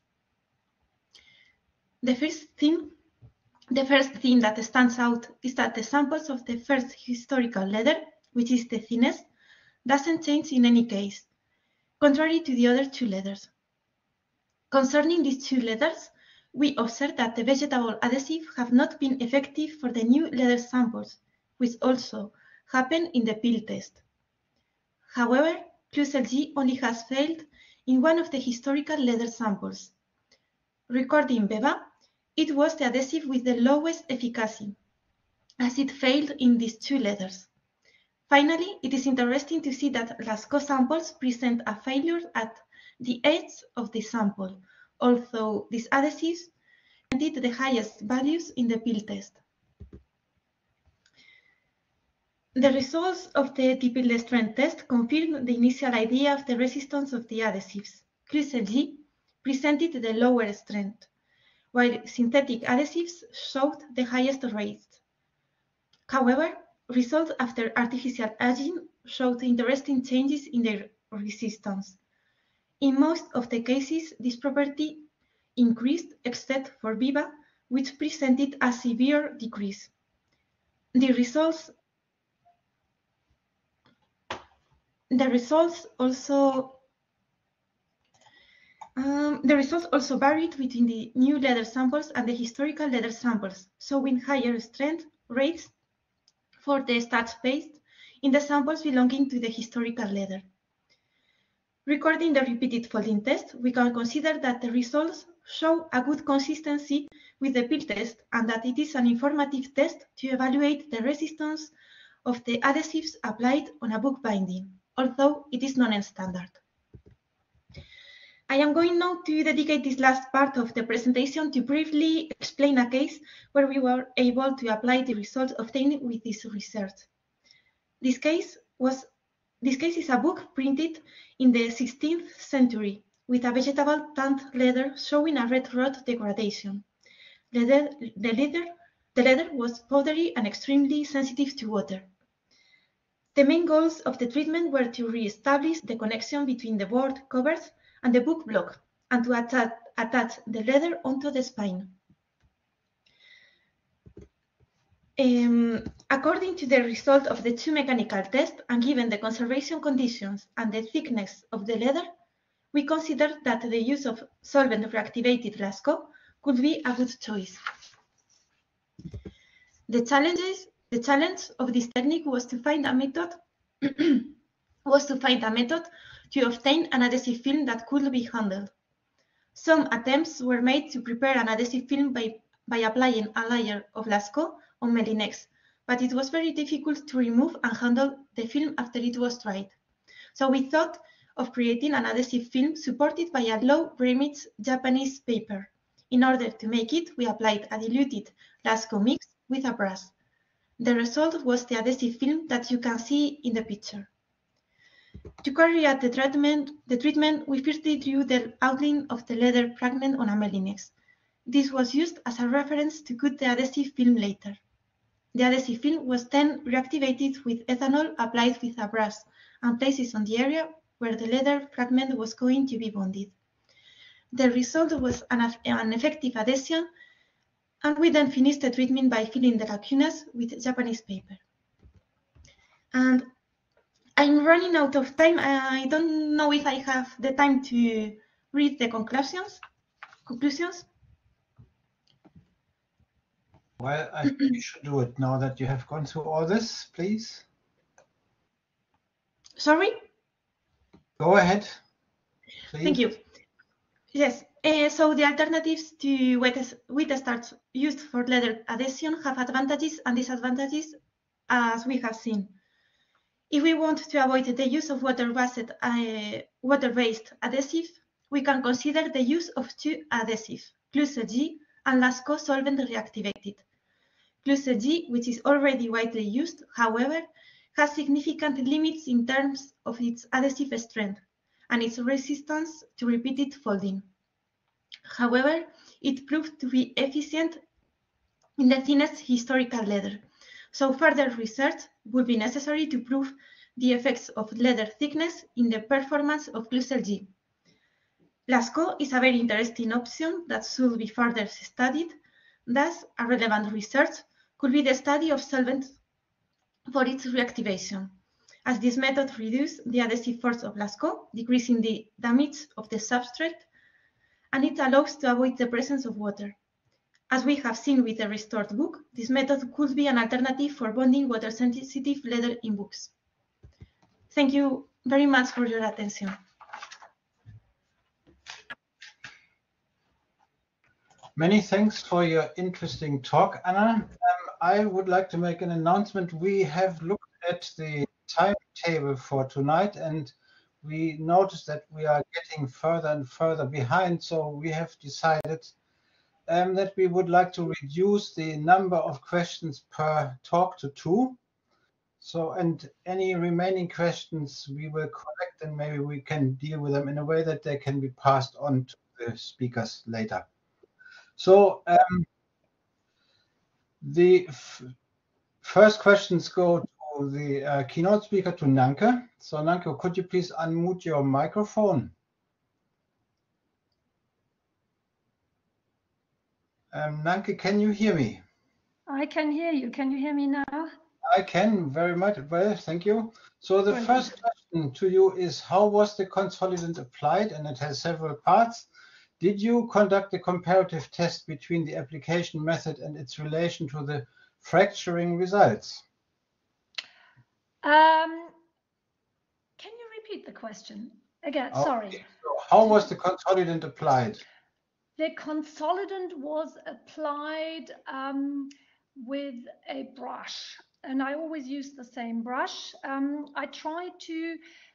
The first thing that stands out is that the samples of the first historical leather, which is the thinnest, doesn't change in any case, contrary to the other two leathers. Concerning these two leathers, we observe that the vegetable adhesive have not been effective for the new leather samples, which also happened in the peel test. However, CLG only has failed in one of the historical leather samples. Recording BEVA, it was the adhesive with the lowest efficacy, as it failed in these two leathers. Finally, it is interesting to see that Lascaux samples present a failure at the edge of the sample, although these adhesives presented the highest values in the peel test. The results of the dipole strength test confirmed the initial idea of the resistance of the adhesives. CLG presented the lower strength, while synthetic adhesives showed the highest rates. However, results after artificial aging showed interesting changes in their resistance. In most of the cases, this property increased except for BEVA, which presented a severe decrease. The results also varied between the new leather samples and the historical leather samples, showing higher strength rates for the starch paste in the samples belonging to the historical leather. Recording the repeated folding test, we can consider that the results show a good consistency with the peel test and that it is an informative test to evaluate the resistance of the adhesives applied on a book binding, although it is non-standard. I am going now to dedicate this last part of the presentation to briefly explain a case where we were able to apply the results obtained with this research. This case is a book printed in the 16th century with a vegetable tanned leather showing a red rot degradation. The leather was powdery and extremely sensitive to water. The main goals of the treatment were to re-establish the connection between the board covers and the book block, and to attach the leather onto the spine. According to the result of the two mechanical tests, and given the conservation conditions and the thickness of the leather, we considered that the use of solvent reactivated Lascaux could be a good choice. The challenge of this technique was to find a method to obtain an adhesive film that could be handled. Some attempts were made to prepare an adhesive film by applying a layer of Lascaux on Melinex, but it was very difficult to remove and handle the film after it was dried. So we thought of creating an adhesive film supported by a low remix Japanese paper. In order to make it, we applied a diluted Lascaux mix with a brush. The result was the adhesive film that you can see in the picture. To carry out the treatment, we firstly drew the outline of the leather fragment on a Melinex. This was used as a reference to cut the adhesive film later. The adhesive film was then reactivated with ethanol applied with a brush and placed on the area where the leather fragment was going to be bonded. The result was an effective adhesion, and we then finished the treatment by filling the lacunas with Japanese paper. And I'm running out of time. I don't know if I have the time to read the conclusions. Well, I think you should do it now that you have gone through all this, please. Sorry? Go ahead, please. Thank you. Yes, so the alternatives to wet starch used for leather adhesion have advantages and disadvantages, as we have seen. If we want to avoid the use of water-based adhesive, we can consider the use of two adhesives, G and Lascaux solvent reactivated. G, which is already widely used, however, has significant limits in terms of its adhesive strength and its resistance to repeated folding. However, it proved to be efficient in the thinnest historical leather, so further research would be necessary to prove the effects of leather thickness in the performance of G. Lascaux is a very interesting option that should be further studied. Thus, a relevant research could be the study of solvents for its reactivation, as this method reduces the adhesive force of Lascaux, decreasing the damage of the substrate, and it allows to avoid the presence of water. As we have seen with the restored book, this method could be an alternative for bonding water-sensitive leather in books. Thank you very much for your attention. Many thanks for your interesting talk, Anna. I would like to make an announcement. We have looked at the timetable for tonight, and we noticed that we are getting further and further behind, so we have decided that we would like to reduce the number of questions per talk to 2. So, and any remaining questions we will collect, and maybe we can deal with them in a way that they can be passed on to the speakers later. So the first questions go to the keynote speaker, to Nanke. So Nanke, could you please unmute your microphone? Nanke, can you hear me? I can hear you. Can you hear me now? I can very much. Well, thank you. So the first question to you is, how was the consolidant applied? And it has several parts. Did you conduct a comparative test between the application method and its relation to the fracturing results? Can you repeat the question again? Sorry. So how was the consolidant applied? The consolidant was applied with a brush, and I always use the same brush. I try to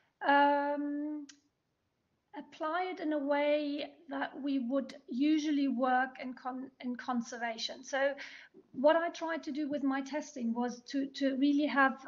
apply it in a way that we would usually work in conservation. So what I tried to do with my testing was to really have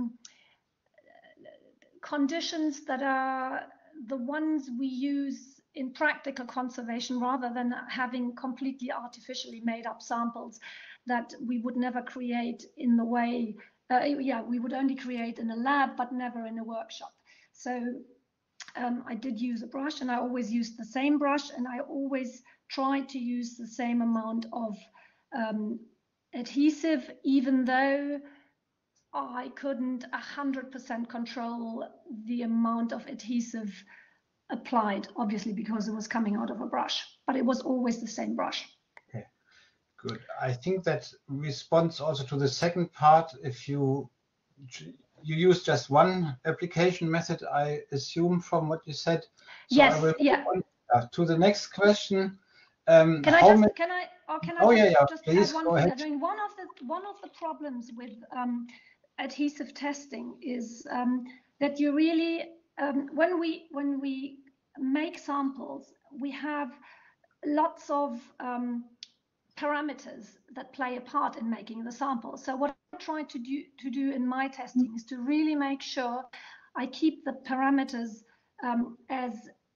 conditions that are the ones we use in practical conservation, rather than having completely artificially made up samples that we would never create in the way, we would only create in a lab, but never in a workshop. So I did use a brush, and I always used the same brush, and I always tried to use the same amount of adhesive, even though I couldn't 100% control the amount of adhesive applied, obviously, because it was coming out of a brush, but it was always the same brush. Okay, good. I think that responds also to the second part. If you use just one application method, I assume, from what you said. So yes, I will yeah. move on to the next question. Can I just please, add one go thing? ahead. I mean, one of the problems with adhesive testing is that you really, when we make samples, we have lots of parameters that play a part in making the sample. So what I try to do in my testing is to really make sure I keep the parameters as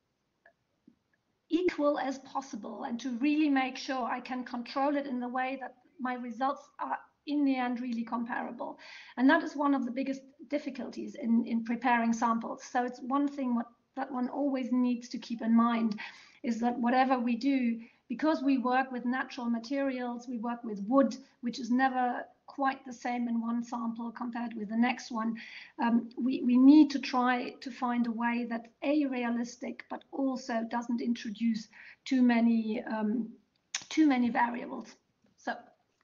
equal as possible, and to really make sure I can control it in the way that my results are in the end really comparable. And that is one of the biggest difficulties in preparing samples. So it's one thing that one always needs to keep in mind, is that whatever we do, because we work with natural materials, we work with wood, which is never quite the same in one sample compared with the next one, we need to try to find a way that realistic, but also doesn't introduce too many variables. So.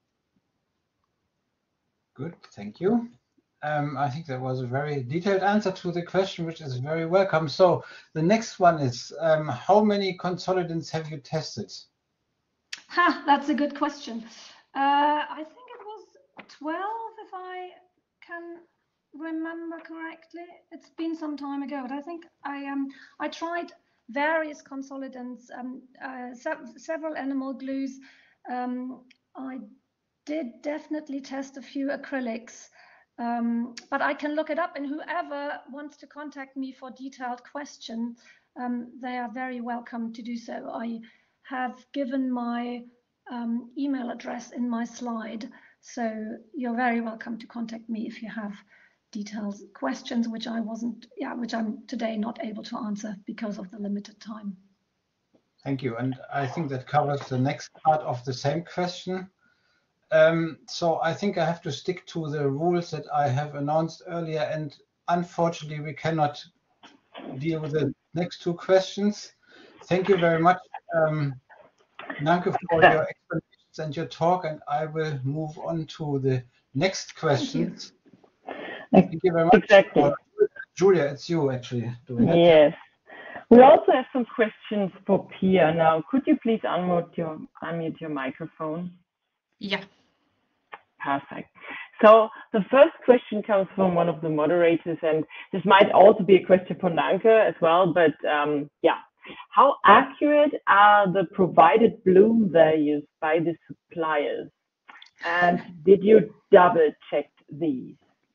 Good, thank you. I think that was a very detailed answer to the question, which is very welcome. So the next one is, how many consolidants have you tested? That's a good question. I think it was 12, if I can remember correctly. It's been some time ago, but I think I tried various consolidants, several animal glues. I did definitely test a few acrylics, but I can look it up, and whoever wants to contact me for detailed questions, they are very welcome to do so. I have given my email address in my slide, so you're very welcome to contact me if you have detailed questions, which I'm today not able to answer because of the limited time. Thank you, and I think that covers the next part of the same question. So I think I have to stick to the rules that I have announced earlier, and unfortunately we cannot deal with the next two questions. Thank you very much, Nanke, for your explanations and your talk, and I will move on to the next questions. Thank you very much. Exactly. Julia, it's you actually doing it. Yes. We also have some questions for Pia. Now, could you please unmute your microphone? Yeah. Perfect. So the first question comes from one of the moderators, and this might also be a question for Nanke as well, but yeah. How accurate are the provided bloom values by the suppliers? And did you double check these?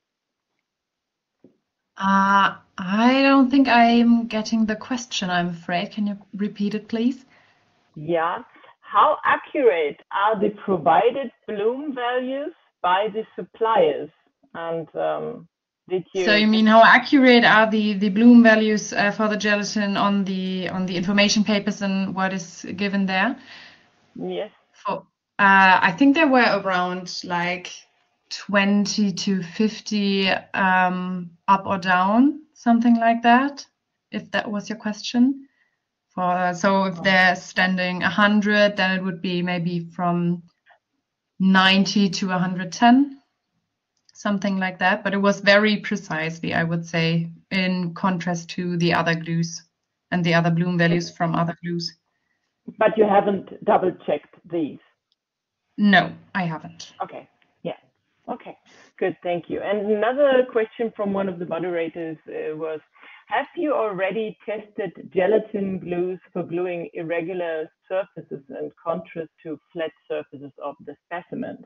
I don't think I'm getting the question, I'm afraid. Can you repeat it, please? Yeah. How accurate are the provided bloom values by the suppliers? And did you? So you mean how accurate are the bloom values for the gelatin on the information papers and what is given there? Yes. I think they were around like 20 to 50 up or down, something like that, if that was your question. So if they're standing 100, then it would be maybe from 90 to 110, something like that. But it was very precisely, I would say, in contrast to the other glues and the other bloom values from other glues. But you haven't double checked these? No, I haven't. Okay. Yeah. Okay. Good. Thank you. And another question from one of the moderators was, have you already tested gelatin glues for gluing irregular surfaces in contrast to flat surfaces of the specimen?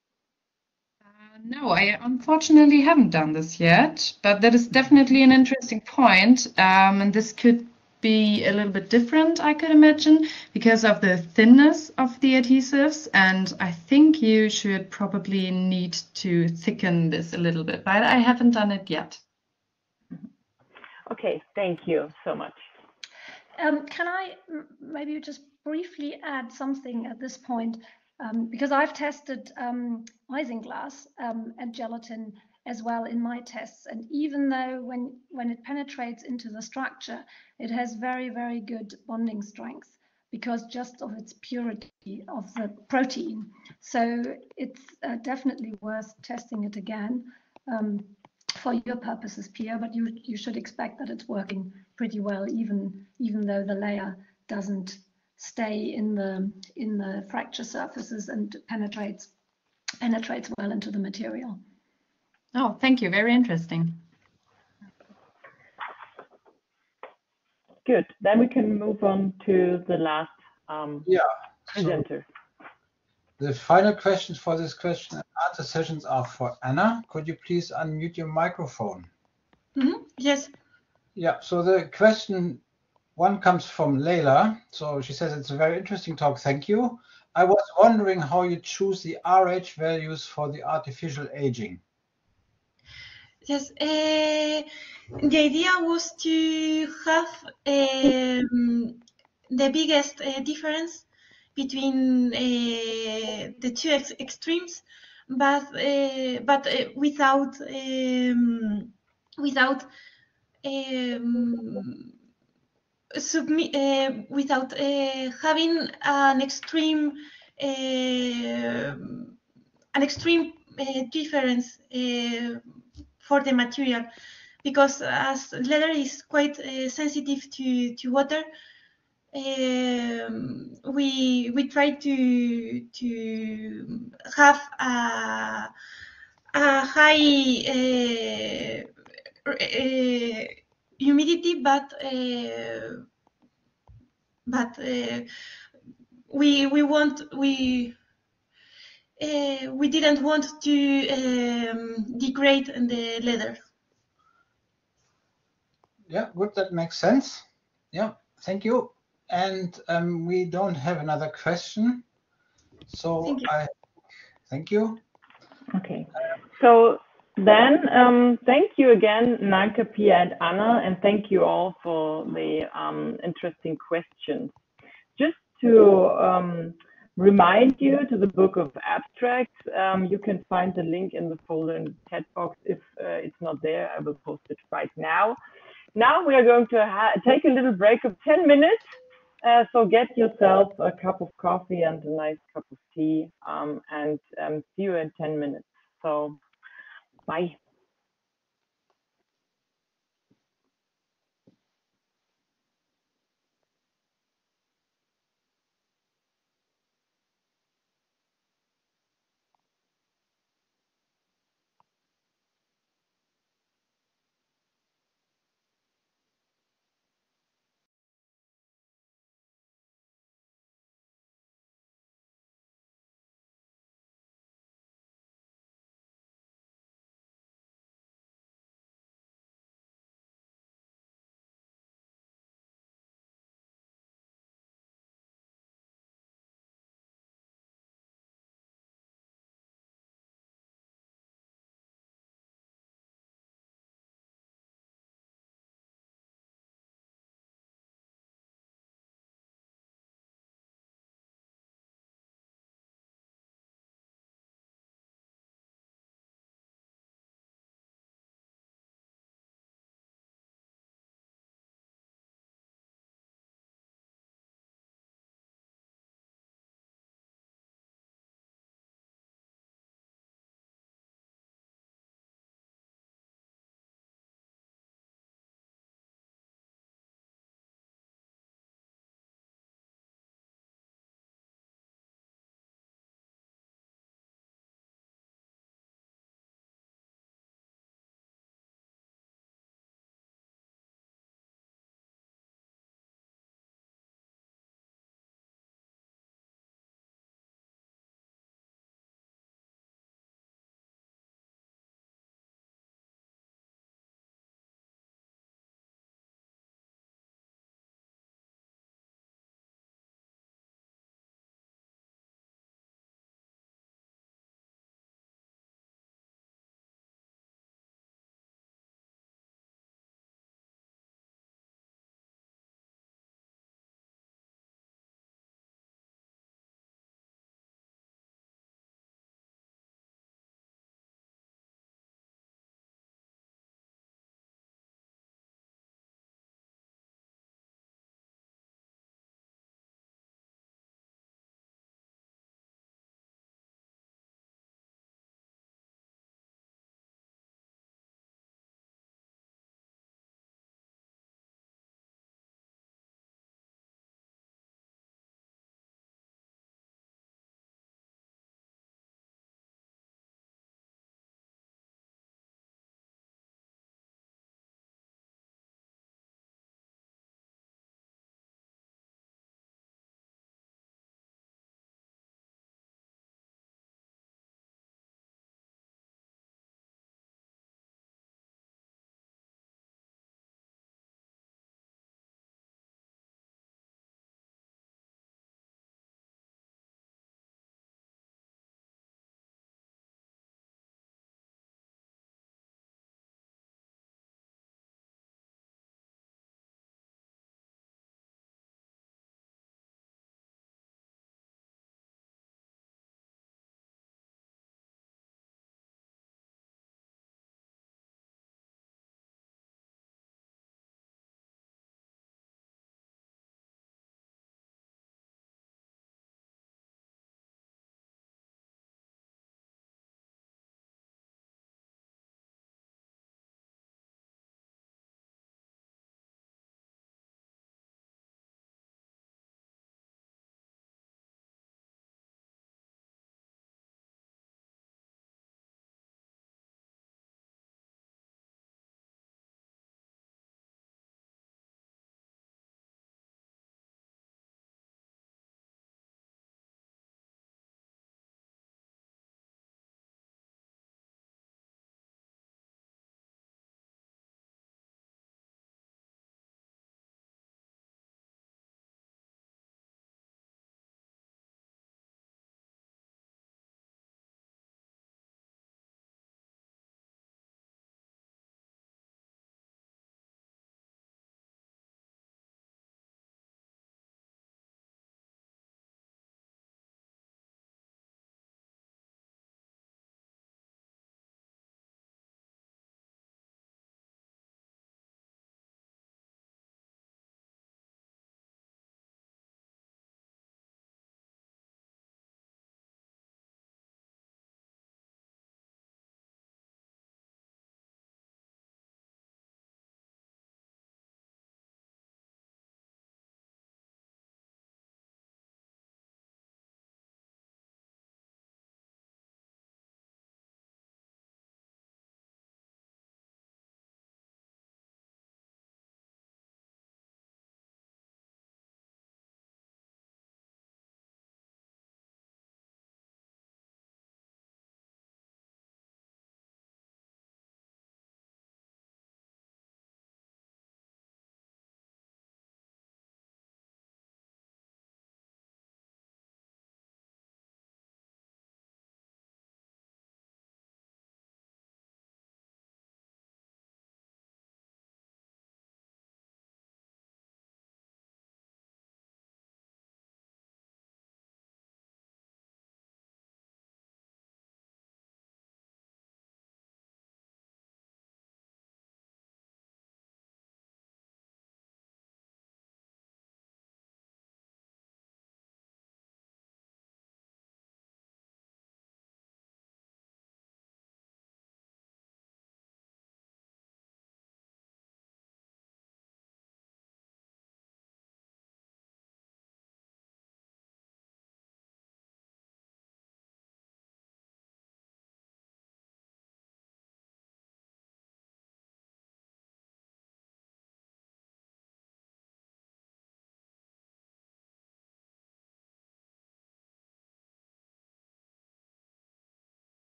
No, I unfortunately haven't done this yet, but that is definitely an interesting point. And this could be a little bit different, I could imagine, because of the thinness of the adhesives. And I think you should probably need to thicken this a little bit, but I haven't done it yet. Okay, thank you so much. Can I maybe just briefly add something at this point? Because I've tested isinglass and gelatin as well in my tests, and even though when it penetrates into the structure, it has very, very good bonding strength because just of its purity of the protein. So it's definitely worth testing it again for your purposes, Pia, but you should expect that it's working pretty well, even though the layer doesn't stay in the fracture surfaces and penetrates well into the material. Oh, thank you. Very interesting. Good. Then we can move on to the last presenter. So the final questions for this question and answer sessions are for Anna. Could you please unmute your microphone? Yes. Yeah. So the question One comes from Leila. So she says, it's a very interesting talk. Thank you. I was wondering how you choose the RH values for the artificial aging. Yes, the idea was to have the biggest difference between the two extremes, but without without having an extreme difference for the material, because as leather is quite sensitive to water, we try to have a high humidity, but we didn't want to degrade the leather. Yeah, good. That makes sense. Yeah, thank you. And we don't have another question. So thank you. Okay. So then, thank you again, Nanke, Pia, and Anna, and thank you all for the interesting questions. Just to remind you to the book of abstracts, you can find the link in the folder in the chat box. If it's not there, I will post it right now. Now we are going to take a little break of 10 minutes. So get yourself a cup of coffee and a nice cup of tea, and see you in 10 minutes. So bye.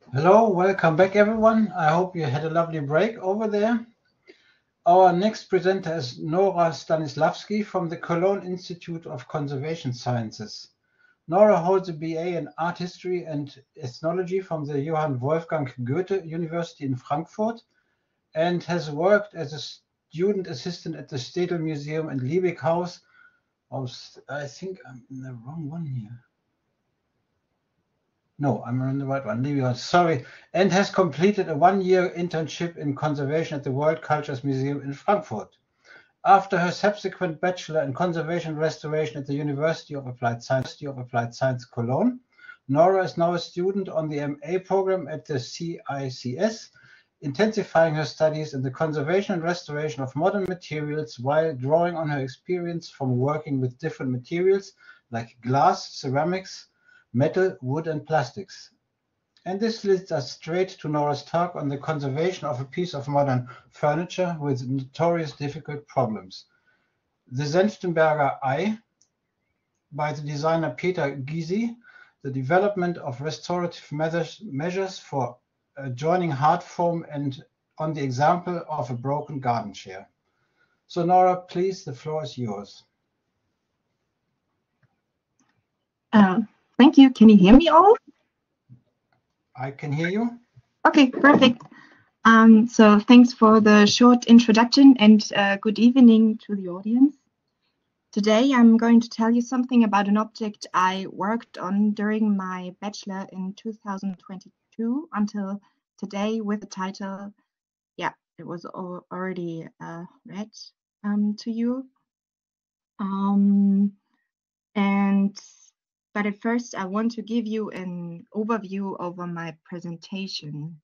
Hello, welcome back everyone. I hope you had a lovely break over there. Our next presenter is Nora Stanislawski from the Cologne Institute of Conservation Sciences. Nora holds a BA in Art History and Ethnology from the Johann Wolfgang Goethe University in Frankfurt and has worked as a student assistant at the Städel Museum and Liebig House. I think I'm in the wrong one here. No, I'm on the right one. Liebig House, sorry. And has completed a one-year internship in conservation at the World Cultures Museum in Frankfurt. After her subsequent bachelor in conservation restoration at the University of Applied Science Cologne, Nora is now a student on the MA program at the CICS, intensifying her studies in the conservation and restoration of modern materials while drawing on her experience from working with different materials like glass, ceramics, metal, wood, and plastics. And this leads us straight to Nora's talk on the conservation of a piece of modern furniture with notorious difficult problems. The Senftenberger-Ei by the designer Peter Ghyczy, the development of restorative measures for joining hard foam and on the example of a broken garden chair. So Nora, please, the floor is yours. Thank you. Can you hear me all? I can hear you. Okay, perfect. So thanks for the short introduction and good evening to the audience. Today I'm going to tell you something about an object I worked on during my bachelor in 2022 until today with the title, yeah, it was already read to you. But at first I want to give you an overview over my presentation.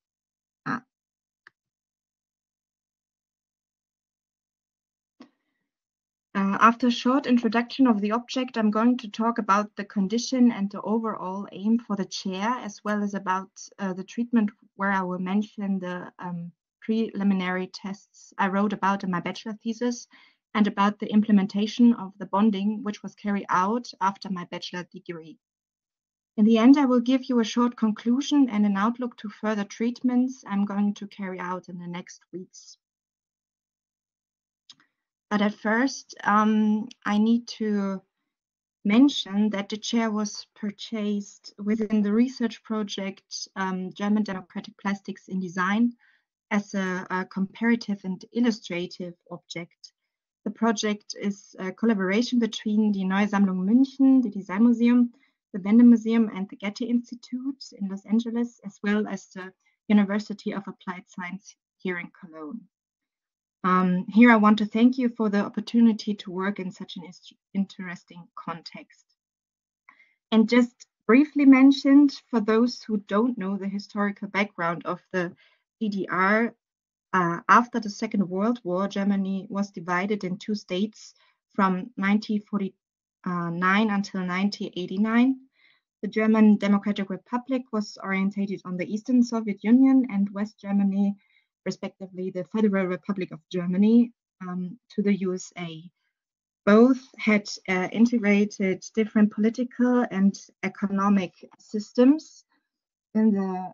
After a short introduction of the object, I'm going to talk about the condition and the overall aim for the chair, as well as about the treatment, where I will mention the preliminary tests I wrote about in my bachelor thesis, and about the implementation of the bonding, which was carried out after my bachelor degree. In the end, I will give you a short conclusion and an outlook to further treatments I'm going to carry out in the next weeks. But at first, I need to mention that the chair was purchased within the research project German Democratic Plastics in Design as a comparative and illustrative object. The project is a collaboration between the Neue Sammlung München, the Design Museum, the Wende Museum, and the Goethe Institute in Los Angeles, as well as the University of Applied Science here in Cologne. Here I want to thank you for the opportunity to work in such an interesting context. And just briefly mentioned, for those who don't know the historical background of the DDR, after the Second World War, Germany was divided in two states from 1949 until 1989. The German Democratic Republic was orientated on the Eastern Soviet Union, and West Germany, respectively the Federal Republic of Germany, to the USA. Both had integrated different political and economic systems. In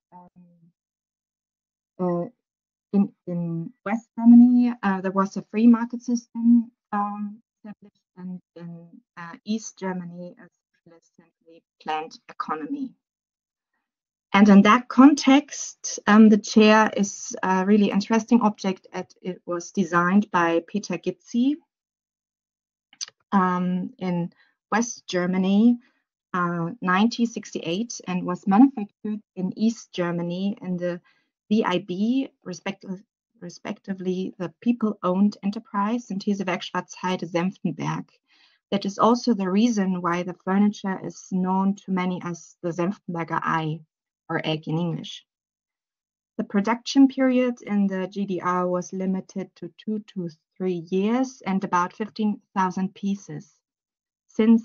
West Germany, there was a free market system established, and in East Germany, a socialist centrally planned economy. And in that context, the chair is a really interesting object, as it was designed by Peter Ghyczy in West Germany, 1968, and was manufactured in East Germany in the VIB, respectively the people-owned enterprise, Synthesewerk Senftenberg. That is also the reason why the furniture is known to many as the Senftenberger-Ei, or egg in English. The production period in the GDR was limited to 2 to 3 years and about 15,000 pieces. Since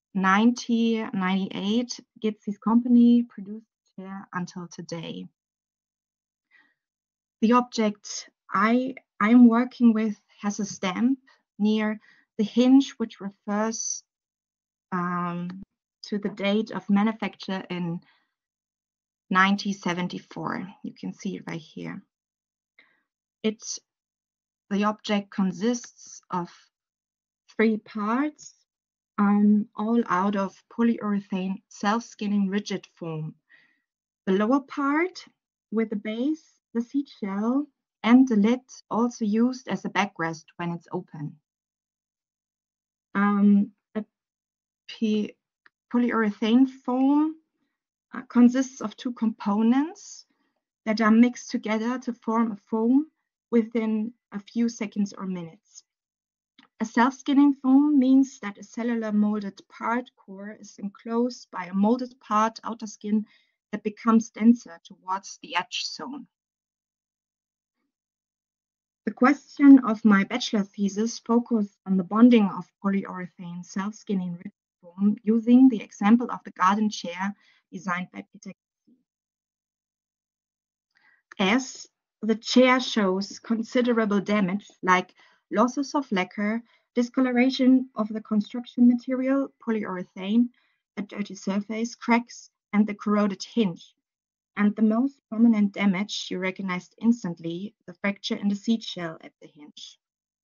1998, Ghycy's company produced the chair until today. The object I'm working with has a stamp near the hinge, which refers to the date of manufacture in 1974. You can see it right here. The object consists of 3 parts, all out of polyurethane self-skinning rigid foam. The lower part with the base, the seed shell, and the lid also used as a backrest when it's open. A polyurethane foam consists of 2 components that are mixed together to form a foam within a few seconds or minutes. A self-skinning foam means that a cellular molded part core is enclosed by a molded part outer skin that becomes denser towards the edge zone. The question of my bachelor thesis focused on the bonding of polyurethane self-skinning rigid foam using the example of the garden chair designed by Peter Ghyczy. As the chair shows considerable damage like losses of lacquer, discoloration of the construction material, polyurethane, a dirty surface, cracks, and the corroded hinge. And the most prominent damage you recognized instantly, the fracture in the seed shell at the hinge.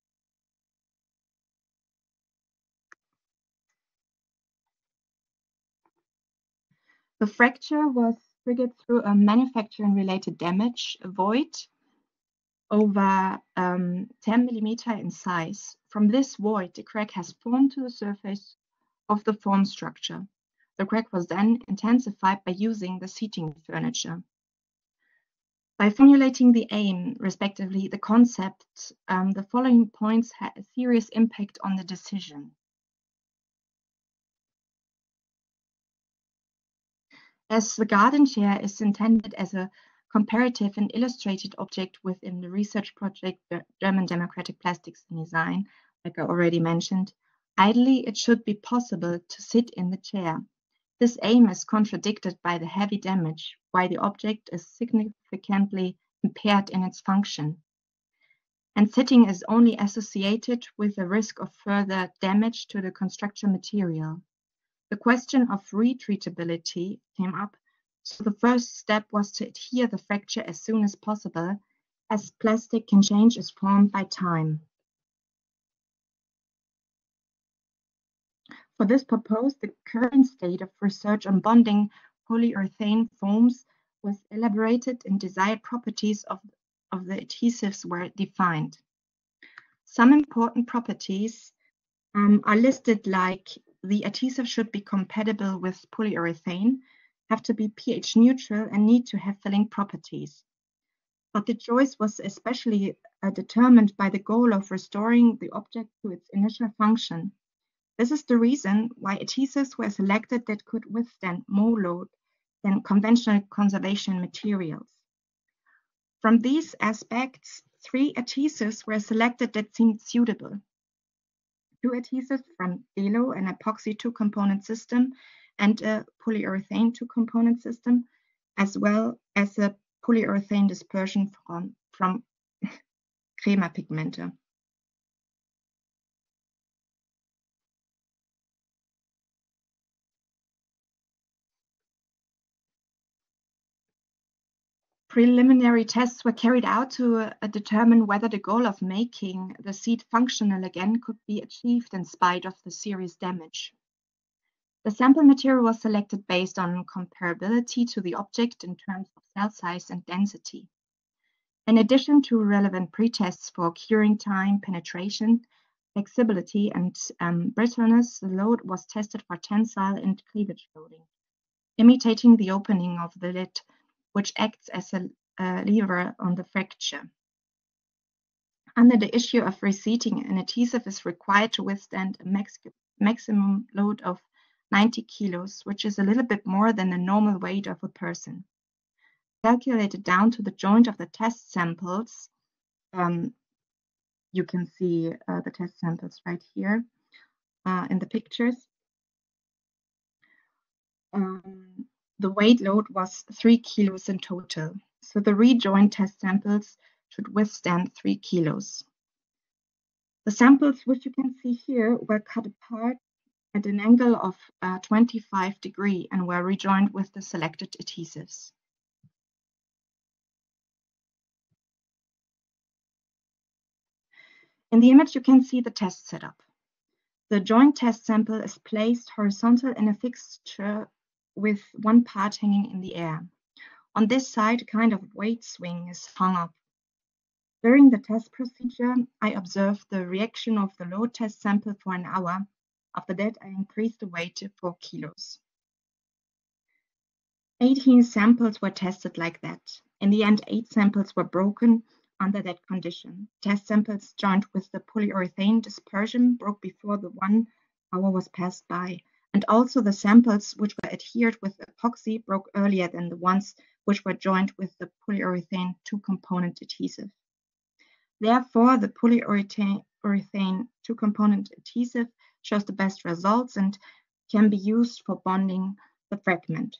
The fracture was triggered through a manufacturing-related damage, a void, over 10 millimeter in size. From this void, the crack has formed to the surface of the foam structure. The crack was then intensified by using the seating furniture. By formulating the aim, respectively, the concept, the following points had a serious impact on the decision. As the garden chair is intended as a comparative and illustrated object within the research project German Democratic Plastics in Design, like I already mentioned, ideally it should be possible to sit in the chair. This aim is contradicted by the heavy damage, while the object is significantly impaired in its function. And sitting is only associated with the risk of further damage to the construction material. The question of retreatability came up, so the first step was to adhere the fracture as soon as possible, as plastic can change its form by time. For this purpose, the current state of research on bonding polyurethane foams was elaborated and desired properties of the adhesives were defined. Some important properties are listed, like the adhesive should be compatible with polyurethane, have to be pH neutral, and need to have filling properties. But the choice was especially determined by the goal of restoring the object to its initial function. This is the reason why adhesives were selected that could withstand more load than conventional conservation materials. From these aspects, 3 adhesives were selected that seemed suitable. 2 adhesives from Delo, an epoxy 2-component system, and a polyurethane 2-component system, as well as a polyurethane dispersion from Crema Pigmente. Preliminary tests were carried out to determine whether the goal of making the seed functional again could be achieved in spite of the serious damage. The sample material was selected based on comparability to the object in terms of cell size and density. In addition to relevant pretests for curing time, penetration, flexibility, and brittleness, the load was tested for tensile and cleavage loading, imitating the opening of the lid, which acts as a lever on the fracture. Under the issue of reseating, an adhesive is required to withstand a maximum load of 90 kilos, which is a little bit more than the normal weight of a person. Calculated down to the joint of the test samples, you can see the test samples right here in the pictures. The weight load was 3 kilos in total. So the rejoined test samples should withstand 3 kilos. The samples, which you can see here, were cut apart at an angle of 25 degrees and were rejoined with the selected adhesives. In the image, you can see the test setup. The joint test sample is placed horizontal in a fixture with one part hanging in the air. On this side, a kind of weight swing is hung up. During the test procedure, I observed the reaction of the load test sample for an hour. After that, I increased the weight to 4 kilos. 18 samples were tested like that. In the end, 8 samples were broken under that condition. Test samples joined with the polyurethane dispersion broke before the 1 hour was passed by. And also the samples which were adhered with epoxy broke earlier than the ones which were joined with the polyurethane 2-component adhesive. Therefore, the polyurethane 2-component adhesive shows the best results and can be used for bonding the fragment.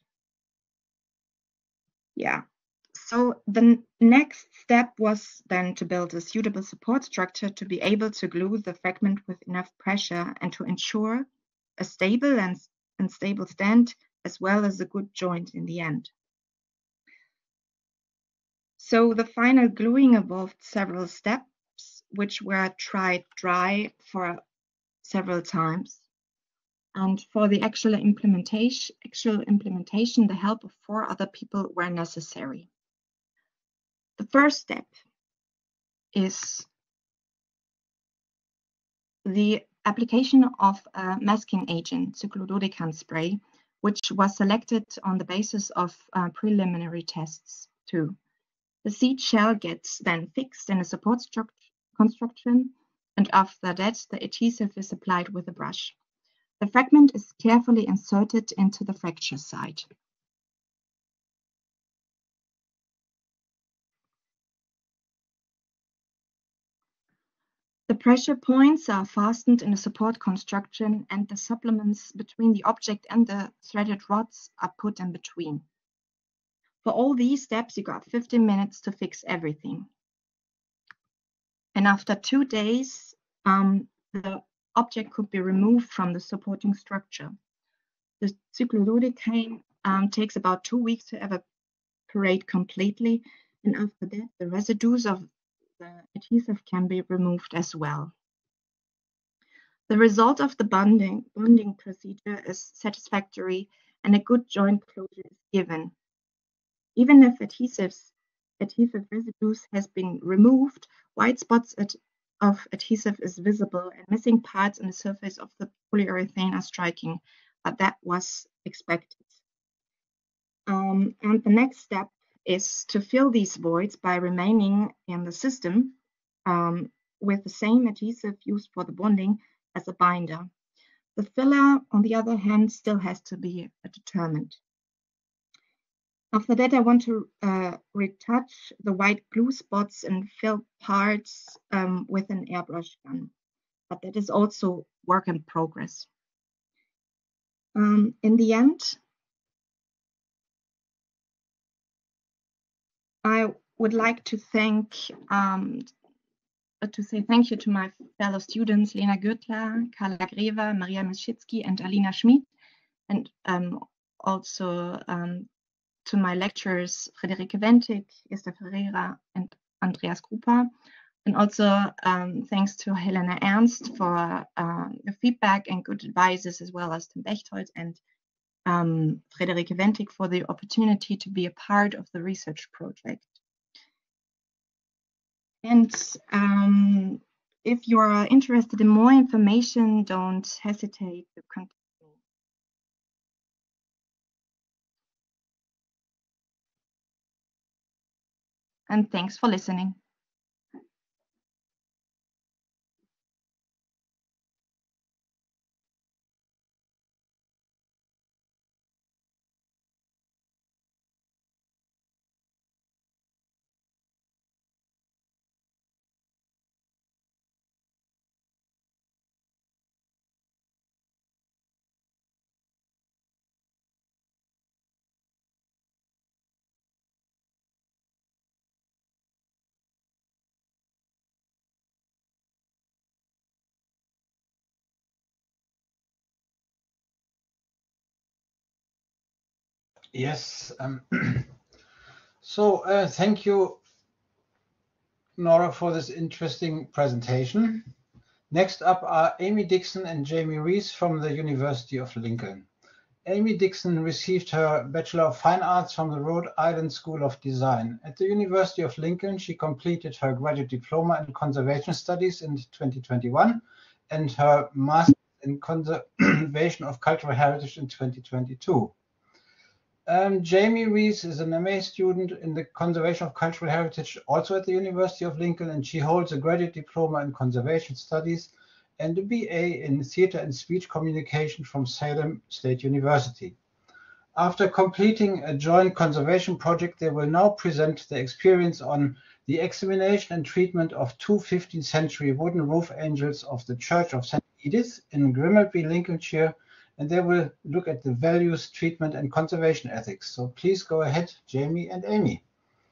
Yeah. So the next step was then to build a suitable support structure to be able to glue the fragment with enough pressure and to ensure a stable and stable stand as well as a good joint in the end. So the final gluing involved several steps which were tried dry for several times. And for the actual implementation, the help of 4 other people were necessary. The first step is the application of a masking agent, cyclododecane spray, which was selected on the basis of preliminary tests too. The seed shell gets then fixed in a support construction, and after that, the adhesive is applied with a brush. The fragment is carefully inserted into the fracture site. The pressure points are fastened in a support construction, and the supplements between the object and the threaded rods are put in between. For all these steps, you got 15 minutes to fix everything. And after 2 days, the object could be removed from the supporting structure. The cyclododecane takes about 2 weeks to evaporate completely, and after that, the residues of the adhesive can be removed as well. The result of the bonding procedure is satisfactory and a good joint closure is given. Even if adhesive residues has been removed, white spots of adhesive is visible and missing parts on the surface of the polyurethane are striking, but that was expected. And the next step is to fill these voids by remaining in the system with the same adhesive used for the bonding as a binder. The filler, on the other hand, still has to be determined. After that, I want to retouch the white glue spots and fill parts with an airbrush gun, but that is also work in progress. In the end, I would like to say thank you to my fellow students, Lena Gürtler, Carla Greva, Maria Mischitsky, and Alina Schmid, and also to my lecturers, Friederike Wentig, Esther Ferreira, and Andreas Grupa. And also thanks to Helena Ernst for the feedback and good advices, as well as Tim Bechtholz and Friederike Wentig for the opportunity to be a part of the research project. And if you are interested in more information, don't hesitate to contact me. And thanks for listening. Yes. So thank you, Nora, for this interesting presentation. Next up are Amy Dixon and Jamie Rees from the University of Lincoln. Amy Dixon received her Bachelor of Fine Arts from the Rhode Island School of Design. At the University of Lincoln, she completed her graduate diploma in conservation studies in 2021 and her master's in conservation of cultural heritage in 2022. Jamie Rees is an MA student in the conservation of cultural heritage, also at the University of Lincoln, and she holds a graduate diploma in conservation studies and a BA in theater and speech communication from Salem State University. After completing a joint conservation project, they will now present their experience on the examination and treatment of two 15th century wooden roof angels of the Church of St. Edith in Grimoldby, Lincolnshire, and they will look at the values, treatment, and conservation ethics. So please go ahead, Jamie and Amy.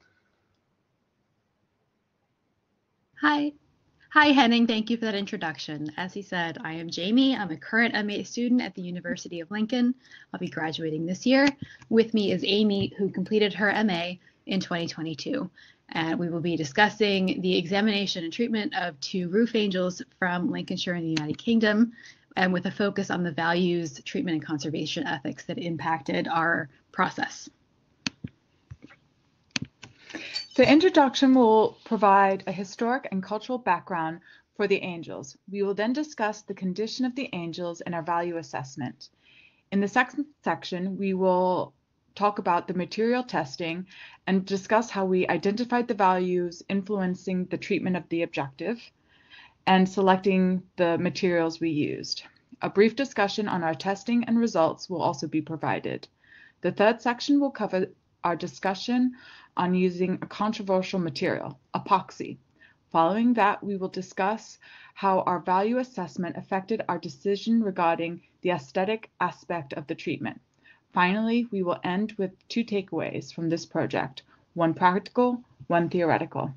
Hi. Hi, Henning. Thank you for that introduction. As he said, I am Jamie. I'm a current MA student at the University of Lincoln. I'll be graduating this year. With me is Amy, who completed her MA in 2022. And we will be discussing the examination and treatment of two roof angels from Lincolnshire in the United Kingdom, and with a focus on the values, treatment, and conservation ethics that impacted our process. The introduction will provide a historic and cultural background for the angels. We will then discuss the condition of the angels and our value assessment. In the second section, we will talk about the material testing and discuss how we identified the values influencing the treatment of the objective and selecting the materials we used. A brief discussion on our testing and results will also be provided. The third section will cover our discussion on using a controversial material, epoxy. Following that, we will discuss how our value assessment affected our decision regarding the aesthetic aspect of the treatment. Finally, we will end with two takeaways from this project, one practical, one theoretical.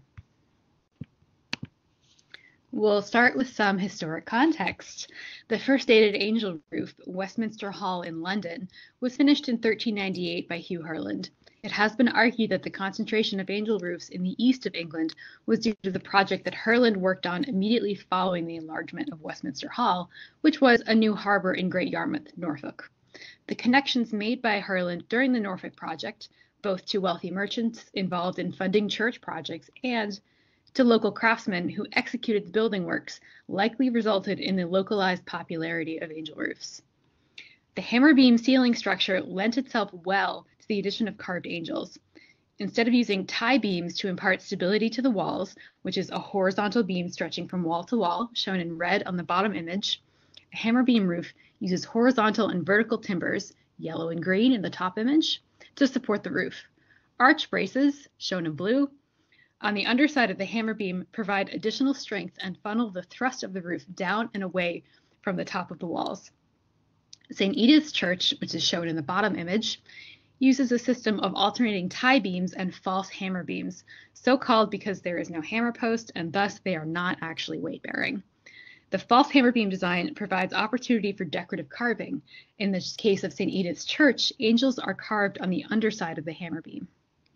We'll start with some historic context. The first dated angel roof, Westminster Hall in London, was finished in 1398 by Hugh Herland. It has been argued that the concentration of angel roofs in the east of England was due to the project that Herland worked on immediately following the enlargement of Westminster Hall, which was a new harbour in Great Yarmouth, Norfolk. The connections made by Herland during the Norfolk project, both to wealthy merchants involved in funding church projects and to local craftsmen who executed the building works, likely resulted in the localized popularity of angel roofs. The hammer beam ceiling structure lent itself well to the addition of carved angels. Instead of using tie beams to impart stability to the walls, which is a horizontal beam stretching from wall to wall, shown in red on the bottom image, a hammer beam roof uses horizontal and vertical timbers, yellow and green in the top image, to support the roof. Arch braces, shown in blue, on the underside of the hammer beam provide additional strength and funnel the thrust of the roof down and away from the top of the walls. St. Edith's Church, which is shown in the bottom image, uses a system of alternating tie beams and false hammer beams, so called because there is no hammer post and thus they are not actually weight-bearing. The false hammer beam design provides opportunity for decorative carving. In the case of St. Edith's Church, angels are carved on the underside of the hammer beam.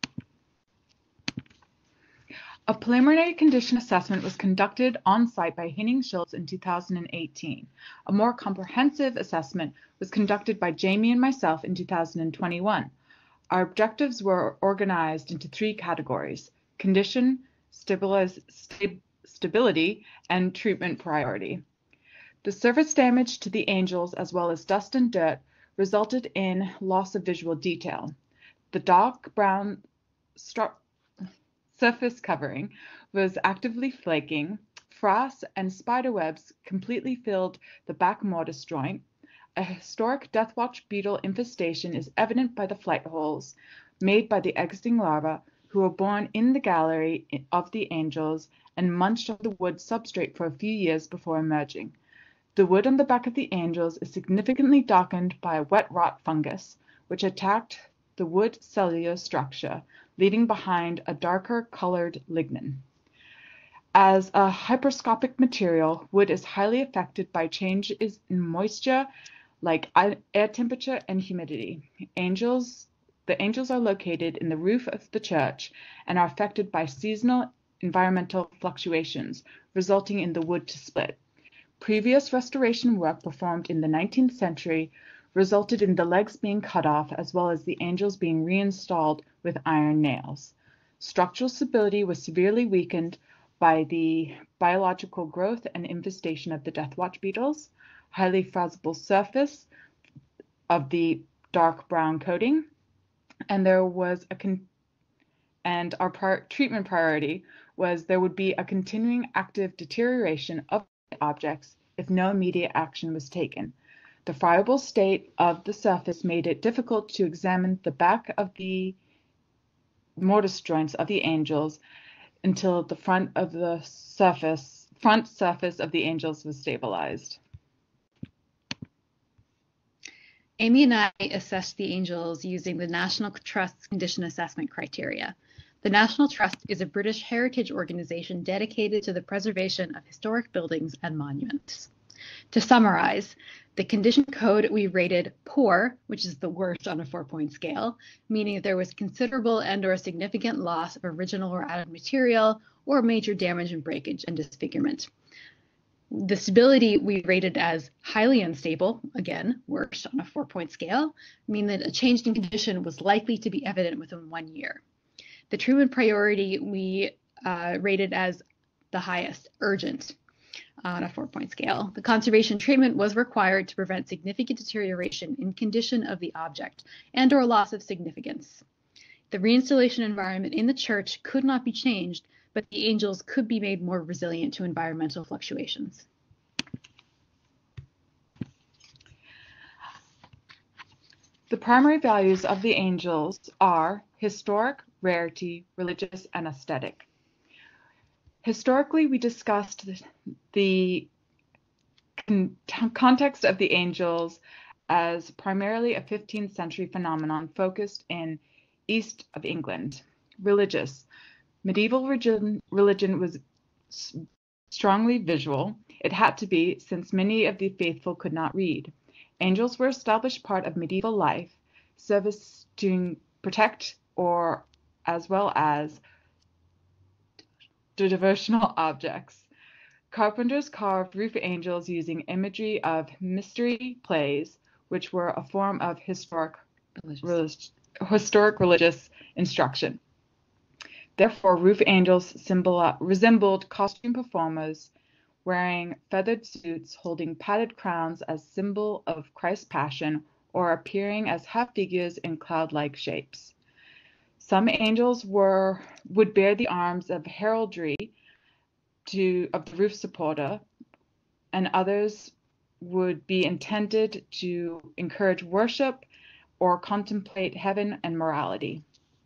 A preliminary condition assessment was conducted on-site by Henning Schultz in 2018. A more comprehensive assessment was conducted by Jamie and myself in 2021. Our objectives were organized into three categories: condition, stability, and treatment priority. The surface damage to the angels, as well as dust and dirt, resulted in loss of visual detail. The dark brown surface covering was actively flaking. Frass and spider webs completely filled the back mortise joint. A historic deathwatch beetle infestation is evident by the flight holes made by the exiting larvae who were born in the gallery of the angels and munched on the wood substrate for a few years before emerging. The wood on the back of the angels is significantly darkened by a wet rot fungus, which attacked the wood cellular structure, leaving behind a darker colored lignin. As a hyperscopic material, wood is highly affected by changes in moisture, like air temperature and humidity. The angels are located in the roof of the church and are affected by seasonal environmental fluctuations, resulting in the wood to split. Previous restoration work performed in the 19th century resulted in the legs being cut off as well as the angels being reinstalled with iron nails. Structural stability was severely weakened by the biological growth and infestation of the deathwatch beetles, highly fragible surface of the dark brown coating, and our treatment priority was there would be a continuing active deterioration of the objects if no immediate action was taken. The friable state of the surface made it difficult to examine the back of the mortise joints of the angels until the front surface of the angels was stabilized. Amy and I assessed the angels using the National Trust's condition assessment criteria. The National Trust is a British heritage organization dedicated to the preservation of historic buildings and monuments. To summarize, the condition code we rated poor, which is the worst on a 4-point scale, meaning that there was considerable and/or significant loss of original or added material or major damage and breakage and disfigurement. The stability we rated as highly unstable, again, worst on a 4-point scale, meaning that a change in condition was likely to be evident within 1 year. The treatment priority we rated as the highest, urgent, on a 4-point scale. The conservation treatment was required to prevent significant deterioration in condition of the object and/or loss of significance. The reinstallation environment in the church could not be changed, but the angels could be made more resilient to environmental fluctuations. The primary values of the angels are historic, rarity, religious, and aesthetic. Historically, we discussed the context of the angels as primarily a 15th century phenomenon focused in east of England. Religious. Medieval religion was strongly visual. It had to be, since many of the faithful could not read. Angels were established part of medieval life, service to protect or as well as the devotional objects. Carpenters carved roof angels using imagery of mystery plays, which were a form of historic religious instruction. Therefore, roof angels resembled costume performers wearing feathered suits, holding padded crowns as symbol of Christ's passion, or appearing as half figures in cloud-like shapes. Some angels would bear the arms of heraldry of the roof supporter, and others would be intended to encourage worship or contemplate heaven and morality.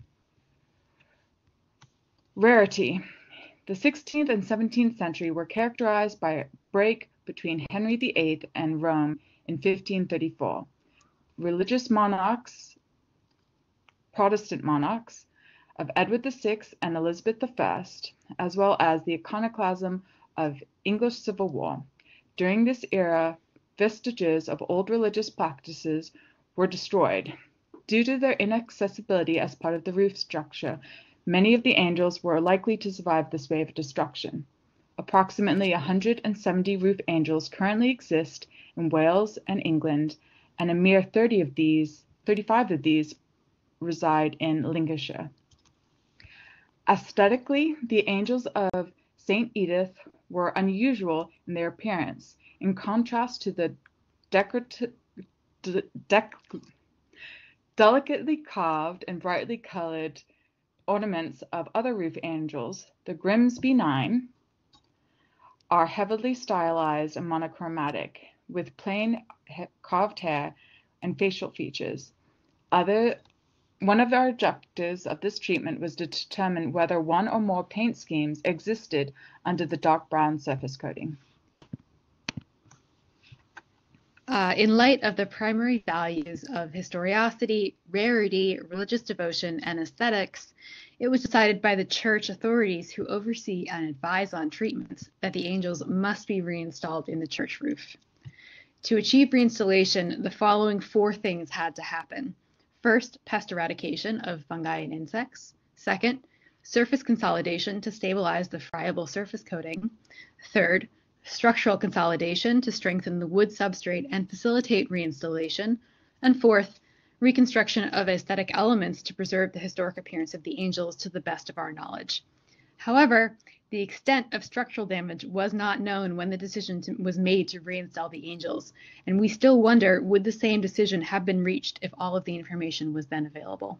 Rarity. The 16th and 17th century were characterized by a break between Henry VIII and Rome in 1534. Religious monarchs, Protestant monarchs, of Edward VI and Elizabeth I, as well as the iconoclasm of English Civil War. During this era, vestiges of old religious practices were destroyed. Due to their inaccessibility as part of the roof structure, many of the angels were likely to survive this wave of destruction. Approximately 170 roof angels currently exist in Wales and England, and a mere 35 of these reside in Lincolnshire. Aesthetically, the angels of St. Edith were unusual in their appearance, in contrast to the delicately carved and brightly colored ornaments of other roof angels. The Grimoldby 9 are heavily stylized and monochromatic, with plain carved hair and facial features. One of our objectives of this treatment was to determine whether one or more paint schemes existed under the dark brown surface coating. In light of the primary values of historicity, rarity, religious devotion, and aesthetics, it was decided by the church authorities who oversee and advise on treatments that the angels must be reinstalled in the church roof. To achieve reinstallation, the following 4 things had to happen. First, pest eradication of fungi and insects. Second, surface consolidation to stabilize the friable surface coating. Third, structural consolidation to strengthen the wood substrate and facilitate reinstallation. And fourth, reconstruction of aesthetic elements to preserve the historic appearance of the angels to the best of our knowledge. However, the extent of structural damage was not known when the decision was made to reinstall the angels, and we still wonder, would the same decision have been reached if all of the information was then available?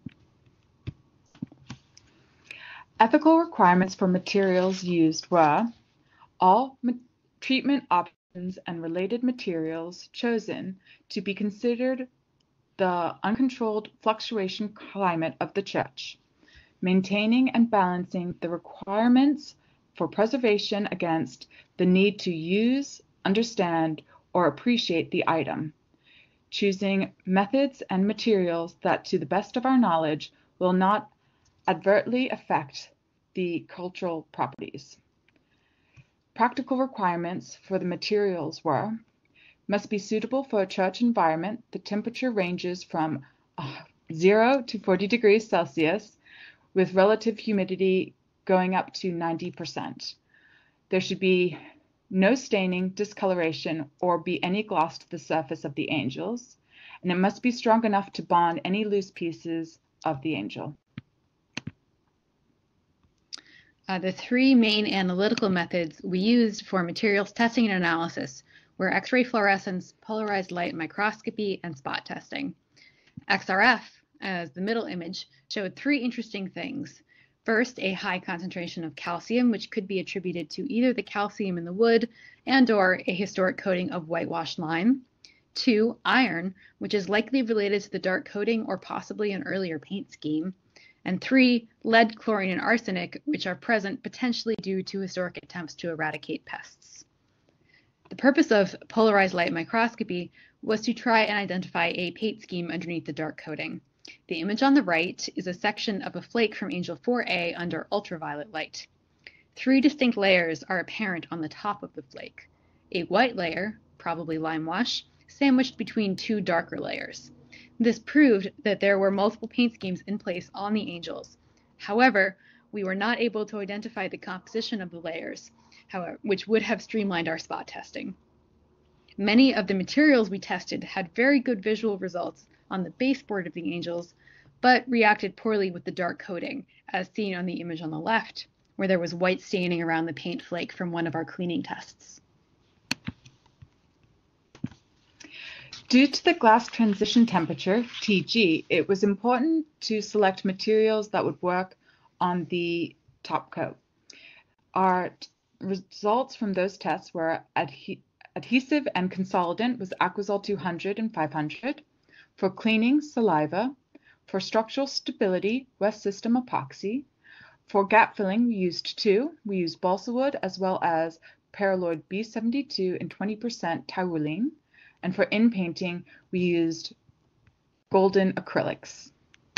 Ethical requirements for materials used were all treatment options and related materials chosen to be considered the uncontrolled fluctuation climate of the church, maintaining and balancing the requirements for preservation against the need to use, understand, or appreciate the item, choosing methods and materials that, to the best of our knowledge, will not adversely affect the cultural properties. Practical requirements for the materials were: must be suitable for a church environment. The temperature ranges from 0 to 40 degrees Celsius, with relative humidity going up to 90%. There should be no staining, discoloration, or be any gloss to the surface of the angels, and it must be strong enough to bond any loose pieces of the angel. The three main analytical methods we used for materials testing and analysis were X-ray fluorescence, polarized light microscopy, and spot testing. XRF, as the middle image, showed three interesting things. First, a high concentration of calcium, which could be attributed to either the calcium in the wood and/or a historic coating of whitewashed lime. Two, iron, which is likely related to the dark coating or possibly an earlier paint scheme. And three, lead, chlorine, and arsenic, which are present potentially due to historic attempts to eradicate pests. The purpose of polarized light microscopy was to try and identify a paint scheme underneath the dark coating. The image on the right is a section of a flake from Angel 4A under ultraviolet light. Three distinct layers are apparent on the top of the flake. A white layer, probably lime wash, sandwiched between two darker layers. This proved that there were multiple paint schemes in place on the angels. However, we were not able to identify the composition of the layers, which would have streamlined our spot testing. Many of the materials we tested had very good visual results on the baseboard of the angels, but reacted poorly with the dark coating, as seen on the image on the left, where there was white staining around the paint flake from one of our cleaning tests. Due to the glass transition temperature, TG, it was important to select materials that would work on the top coat. Our results from those tests were adhesive and consolidant was Aquazol 200 and 500. For cleaning, saliva. For structural stability, West System epoxy. For gap filling, we used two. We used balsa wood as well as Paraloid B72 and 20% tyrolene. And for in-painting, we used golden acrylics.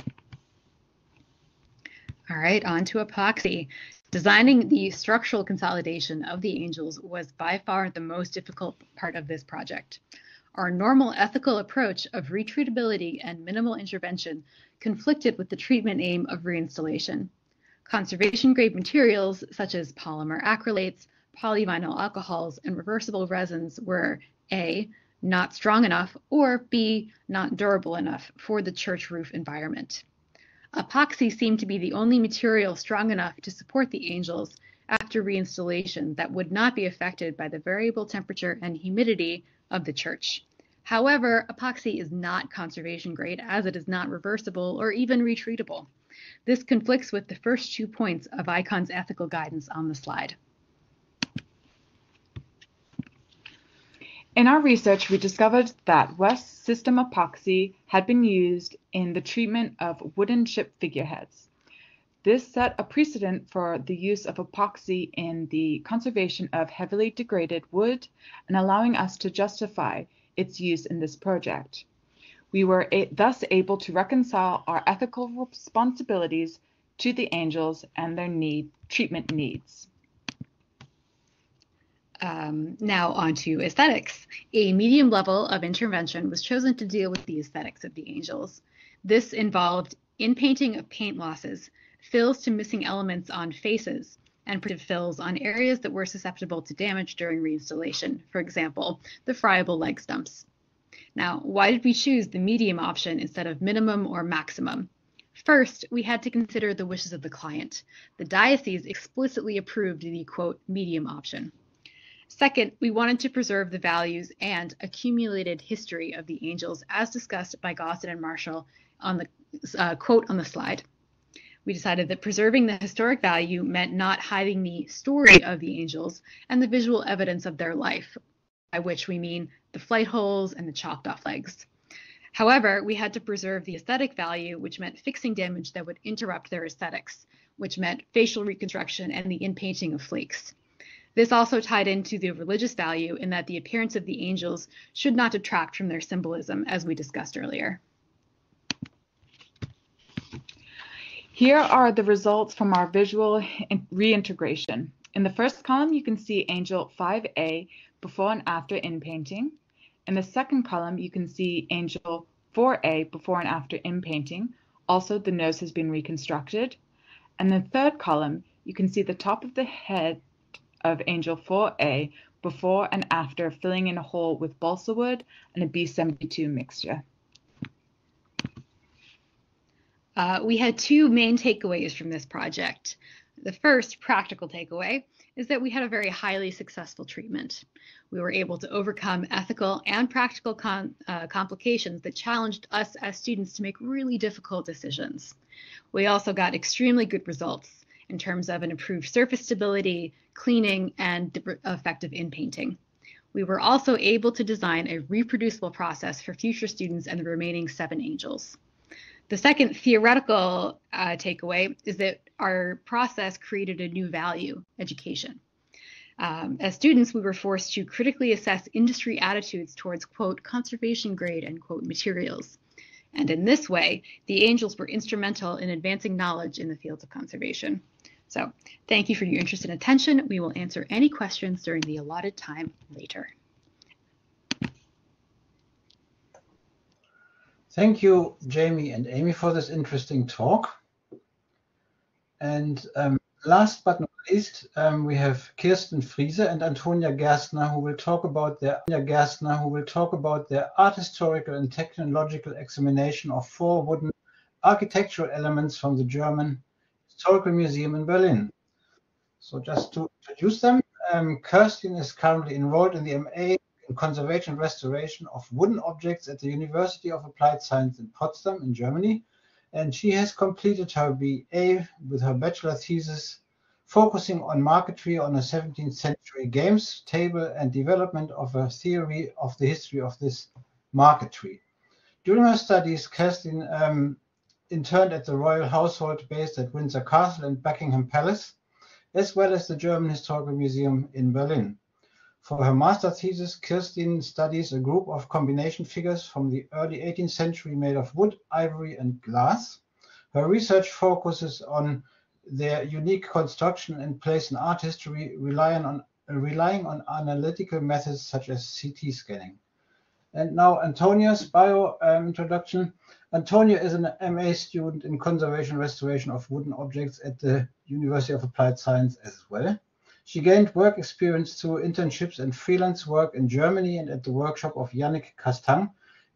All right, on to epoxy. Designing the structural consolidation of the angels was by far the most difficult part of this project. Our normal ethical approach of retreatability and minimal intervention conflicted with the treatment aim of reinstallation. Conservation-grade materials such as polymer acrylates, polyvinyl alcohols, and reversible resins were A, not strong enough, or B, not durable enough for the church roof environment. Epoxy seemed to be the only material strong enough to support the angels after reinstallation that would not be affected by the variable temperature and humidity of the church. However, epoxy is not conservation grade as it is not reversible or even retreatable. This conflicts with the first 2 points of ICON's ethical guidance on the slide. In our research, we discovered that West System epoxy had been used in the treatment of wooden ship figureheads. This set a precedent for the use of epoxy in the conservation of heavily degraded wood and allowing us to justify its use in this project. We were thus able to reconcile our ethical responsibilities to the angels and their treatment needs. Now on to aesthetics. A medium level of intervention was chosen to deal with the aesthetics of the angels. This involved in-painting of paint losses, fills to missing elements on faces, and protective fills on areas that were susceptible to damage during reinstallation, for example, the friable leg stumps. Now, why did we choose the medium option instead of minimum or maximum? First, we had to consider the wishes of the client. The diocese explicitly approved the, quote, medium option. Second, we wanted to preserve the values and accumulated history of the angels as discussed by Gosset and Marshall on the quote on the slide. We decided that preserving the historic value meant not hiding the story of the angels and the visual evidence of their life, by which we mean the flight holes and the chopped off legs. However, we had to preserve the aesthetic value, which meant fixing damage that would interrupt their aesthetics, which meant facial reconstruction and the inpainting of flakes. This also tied into the religious value in that the appearance of the angels should not detract from their symbolism, as we discussed earlier. Here are the results from our visual reintegration. In the first column, you can see Angel 5A before and after inpainting. In the second column, you can see Angel 4A before and after inpainting. Also, the nose has been reconstructed. And the third column, you can see the top of the head of Angel 4A before and after filling in a hole with balsa wood and a B72 mixture. We had two main takeaways from this project. The first practical takeaway is that we had a very highly successful treatment. We were able to overcome ethical and practical complications that challenged us as students to make really difficult decisions. We also got extremely good results in terms of an improved surface stability, cleaning, and effective inpainting. We were also able to design a reproducible process for future students and the remaining 7 angels. The second theoretical takeaway is that our process created a new value, education. As students, we were forced to critically assess industry attitudes towards, quote, conservation grade, end quote, materials. And in this way, the angels were instrumental in advancing knowledge in the fields of conservation. So thank you for your interest and attention. We will answer any questions during the allotted time later. Thank you, Jamie and Amy, for this interesting talk. And last but not least, we have Kirsten Friese and Antonia Gerstner, who will talk about their art historical and technological examination of 4 wooden architectural elements from the German Historical Museum in Berlin. So just to introduce them, Kirsten is currently enrolled in the MA in Conservation and Restoration of Wooden Objects at the University of Applied Science in Potsdam in Germany, and she has completed her BA with her bachelor thesis focusing on marquetry on a 17th century games table and development of a theory of the history of this marquetry. During her studies, Kirsten interned at the royal household based at Windsor Castle and Buckingham Palace, as well as the German Historical Museum in Berlin. For her master thesis, Kirsten studies a group of combination figures from the early 18th century made of wood, ivory, and glass. Her research focuses on their unique construction and place in art history, relying on analytical methods such as CT scanning. And now Antonia's bio introduction. Antonia is an MA student in Conservation and Restoration of Wooden Objects at the University of Applied Science as well. She gained work experience through internships and freelance work in Germany and at the workshop of Yannick Castang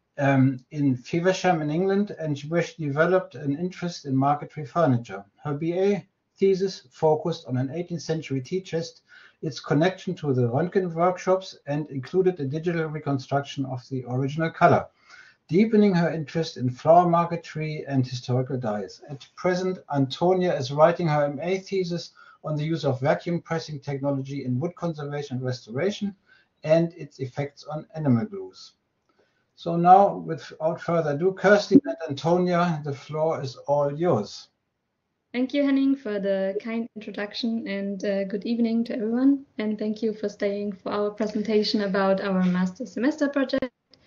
in Feversham in England, and where she developed an interest in marquetry furniture. Her BA thesis focused on an 18th century tea chest, its connection to the Röntgen workshops, and included a digital reconstruction of the original color, deepening her interest in flower marquetry and historical dyes. At present, Antonia is writing her MA thesis on the use of vacuum pressing technology in wood conservation and restoration and its effects on animal glues. So now, without further ado, Kirsten and Antonia, the floor is all yours. Thank you, Henning, for the kind introduction, and good evening to everyone. And thank you for staying for our presentation about our master semester project.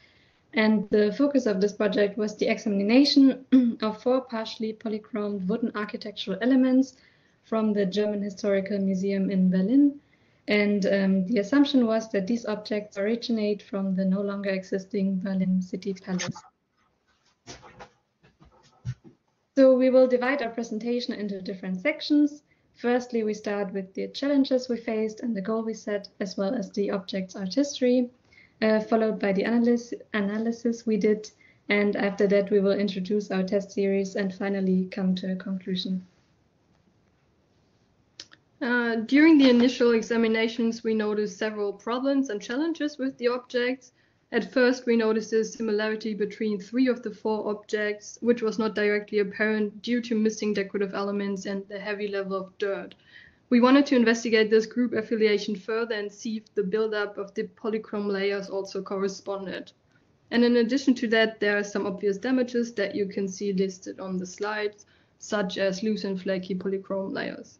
And the focus of this project was the examination of 4 partially polychromed wooden architectural elements from the German Historical Museum in Berlin. And the assumption was that these objects originate from the no longer existing Berlin City Palace. So we will divide our presentation into different sections. Firstly, we start with the challenges we faced and the goal we set, as well as the object's art history, followed by the analysis we did. And after that, we will introduce our test series and finally come to a conclusion. During the initial examinations, we noticed several problems and challenges with the objects. At first, we noticed a similarity between 3 of the 4 objects, which was not directly apparent due to missing decorative elements and the heavy level of dirt. We wanted to investigate this group affiliation further and see if the buildup of the polychrome layers also corresponded. And in addition to that, there are some obvious damages that you can see listed on the slides, such as loose and flaky polychrome layers.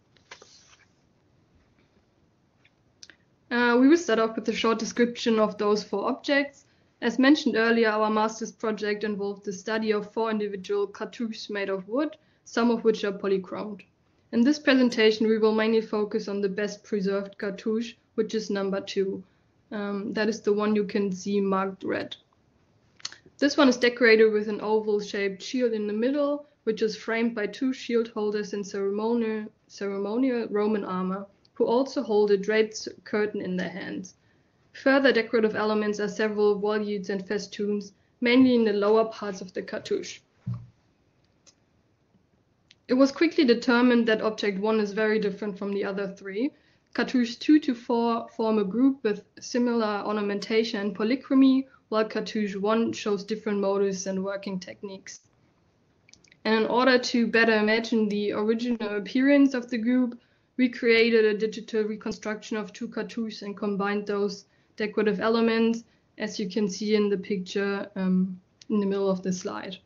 We will start off with a short description of those 4 objects. As mentioned earlier, our master's project involved the study of 4 individual cartouches made of wood, some of which are polychromed. In this presentation, we will mainly focus on the best preserved cartouche, which is number 2. That is the one you can see marked red. This one is decorated with an oval-shaped shield in the middle, which is framed by 2 shield holders in ceremonial Roman armor, who also hold a draped curtain in their hands. Further decorative elements are several volutes and festoons, mainly in the lower parts of the cartouche. It was quickly determined that object 1 is very different from the other 3. Cartouches 2 to 4 form a group with similar ornamentation and polychromy, while cartouche 1 shows different motives and working techniques. And in order to better imagine the original appearance of the group, we created a digital reconstruction of 2 cartouches and combined those decorative elements, as you can see in the picture in the middle of the slide.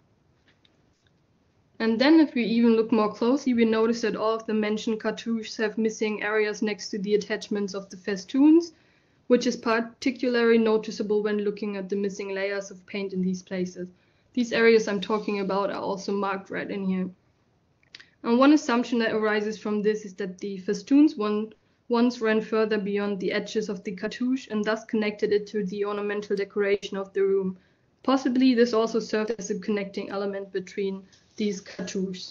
And then if we even look more closely, we notice that all of the mentioned cartouches have missing areas next to the attachments of the festoons, which is particularly noticeable when looking at the missing layers of paint in these places. These areas I'm talking about are also marked red in here. And one assumption that arises from this is that the festoons once ran further beyond the edges of the cartouche and thus connected it to the ornamental decoration of the room. Possibly this also served as a connecting element between these cartouches.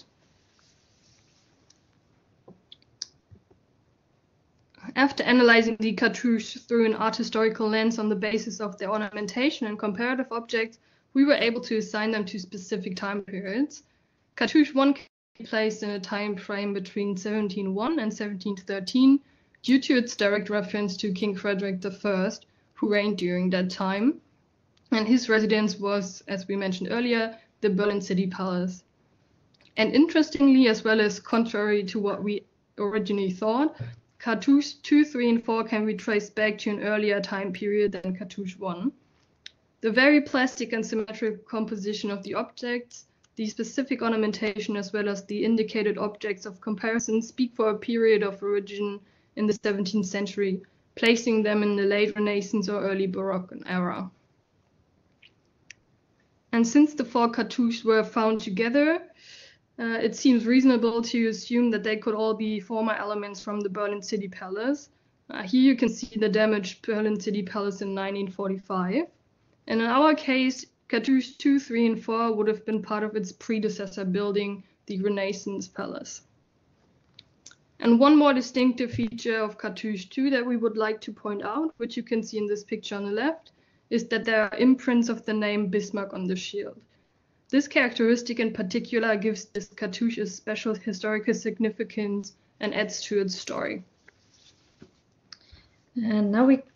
After analyzing the cartouche through an art historical lens on the basis of their ornamentation and comparative objects, we were able to assign them to specific time periods. Cartouche 1 can be placed in a time frame between 1701 and 1713 due to its direct reference to King Frederick I, who reigned during that time. And his residence was, as we mentioned earlier, the Berlin City Palace. And interestingly, as well as contrary to what we originally thought, cartouches 2, 3, and 4 can be traced back to an earlier time period than cartouche 1. The very plastic and symmetric composition of the objects, the specific ornamentation, as well as the indicated objects of comparison speak for a period of origin in the 17th century, placing them in the late Renaissance or early Baroque era. And since the 4 cartouches were found together, it seems reasonable to assume that they could all be former elements from the Berlin City Palace. Here you can see the damaged Berlin City Palace in 1945. And in our case, cartouche 2, 3, and 4 would have been part of its predecessor building, the Renaissance Palace. And one more distinctive feature of cartouche 2 that we would like to point out, which you can see in this picture on the left, is that there are imprints of the name Bismarck on the shield. This characteristic in particular gives this cartouche a special historical significance and adds to its story. And now we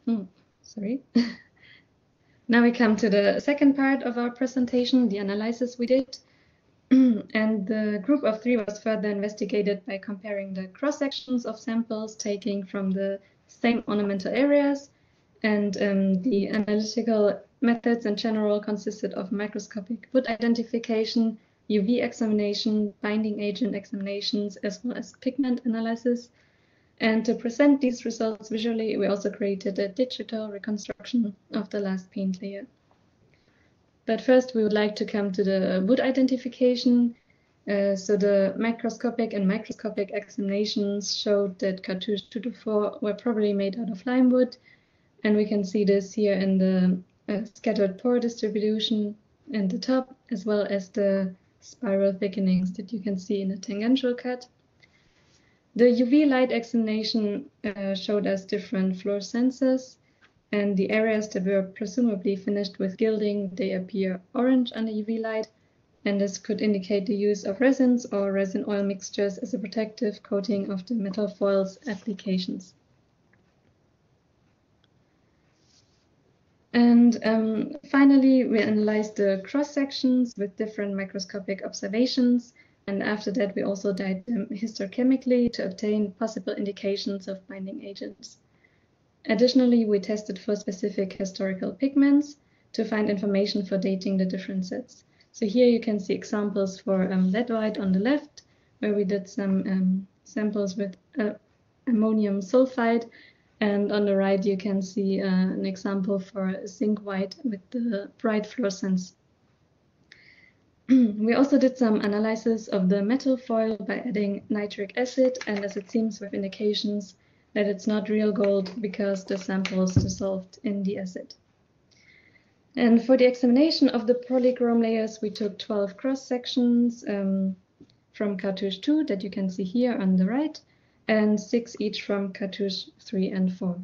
now we come to the second part of our presentation, the analysis we did. And the group of 3 was further investigated by comparing the cross-sections of samples taken from the same ornamental areas. And the analytical methods in general consisted of microscopic wood identification, UV examination, binding agent examinations, as well as pigment analysis. And to present these results visually, we also created a digital reconstruction of the last paint layer. But first, we would like to come to the wood identification. So the macroscopic and microscopic examinations showed that cartouche 2 to 4 were probably made out of lime wood. And we can see this here in the scattered pore distribution in the top, as well as the spiral thickenings that you can see in the tangential cut. The UV light examination showed us different fluorescences, and the areas that were presumably finished with gilding, they appear orange under UV light, and this could indicate the use of resins or resin oil mixtures as a protective coating of the metal foils applications. And finally, we analyzed the cross sections with different microscopic observations, and after that we also dyed them histochemically to obtain possible indications of binding agents. Additionally, we tested for specific historical pigments to find information for dating the different sets. So here you can see examples for lead white on the left, where we did some samples with ammonium sulfide, and on the right you can see an example for zinc white with the bright fluorescence. We also did some analysis of the metal foil by adding nitric acid, and as it seems with indications that it's not real gold because the samples dissolved in the acid. And for the examination of the polychrome layers, we took 12 cross sections from cartouche 2 that you can see here on the right, and 6 each from cartouche 3 and 4.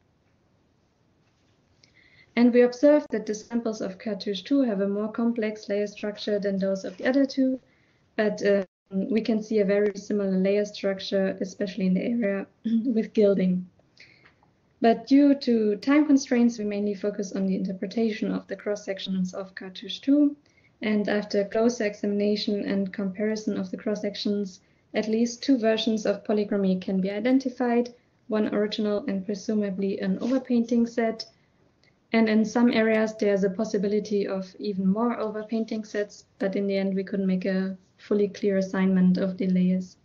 And we observed that the samples of cartouche 2 have a more complex layer structure than those of the other two, but we can see a very similar layer structure, especially in the area with gilding. But due to time constraints, we mainly focus on the interpretation of the cross-sections of cartouche 2, and after closer examination and comparison of the cross-sections, at least 2 versions of polychromy can be identified, one original and presumably an overpainting set. And in some areas, there's a possibility of even more overpainting sets, but in the end, we couldn't make a fully clear assignment of the layers.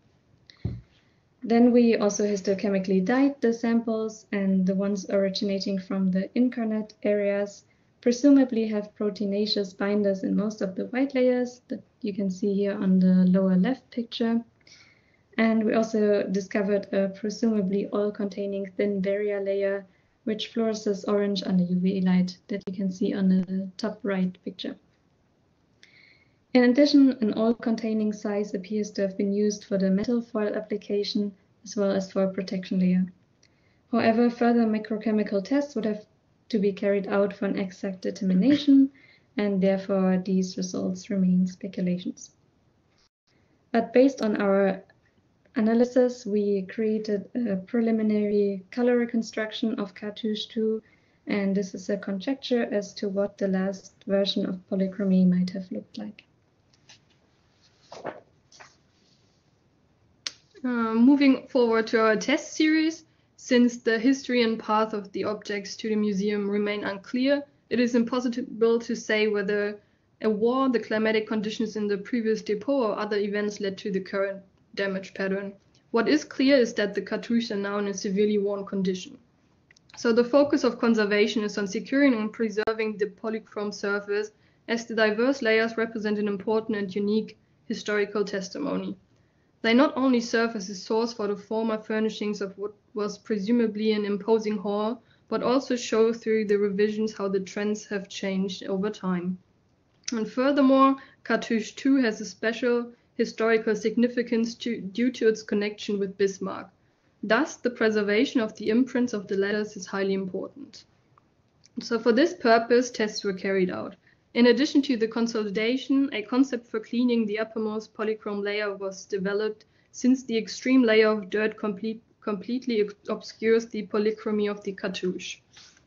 Then we also histochemically dyed the samples, and the ones originating from the incarnate areas presumably have proteinaceous binders in most of the white layers that you can see here on the lower left picture. And we also discovered a presumably oil-containing thin barrier layer which fluoresces orange under UV light that you can see on the top right picture. In addition, an oil-containing size appears to have been used for the metal foil application as well as for a protection layer. However, further microchemical tests would have to be carried out for an exact determination, and therefore these results remain speculations. But based on our analysis, we created a preliminary color reconstruction of cartouche 2, and this is a conjecture as to what the last version of polychromy might have looked like. Moving forward to our test series, since the history and path of the objects to the museum remain unclear, it is impossible to say whether a war, the climatic conditions in the previous depot, or other events led to the current damage pattern. What is clear is that the cartouches are now in a severely worn condition. So the focus of conservation is on securing and preserving the polychrome surface, as the diverse layers represent an important and unique historical testimony. They not only serve as a source for the former furnishings of what was presumably an imposing hall, but also show through the revisions how the trends have changed over time. And furthermore, cartouche 2 has a special historical significance due to its connection with Bismarck. Thus, the preservation of the imprints of the letters is highly important. So for this purpose, tests were carried out. In addition to the consolidation, a concept for cleaning the uppermost polychrome layer was developed, since the extreme layer of dirt completely obscures the polychromy of the cartouche.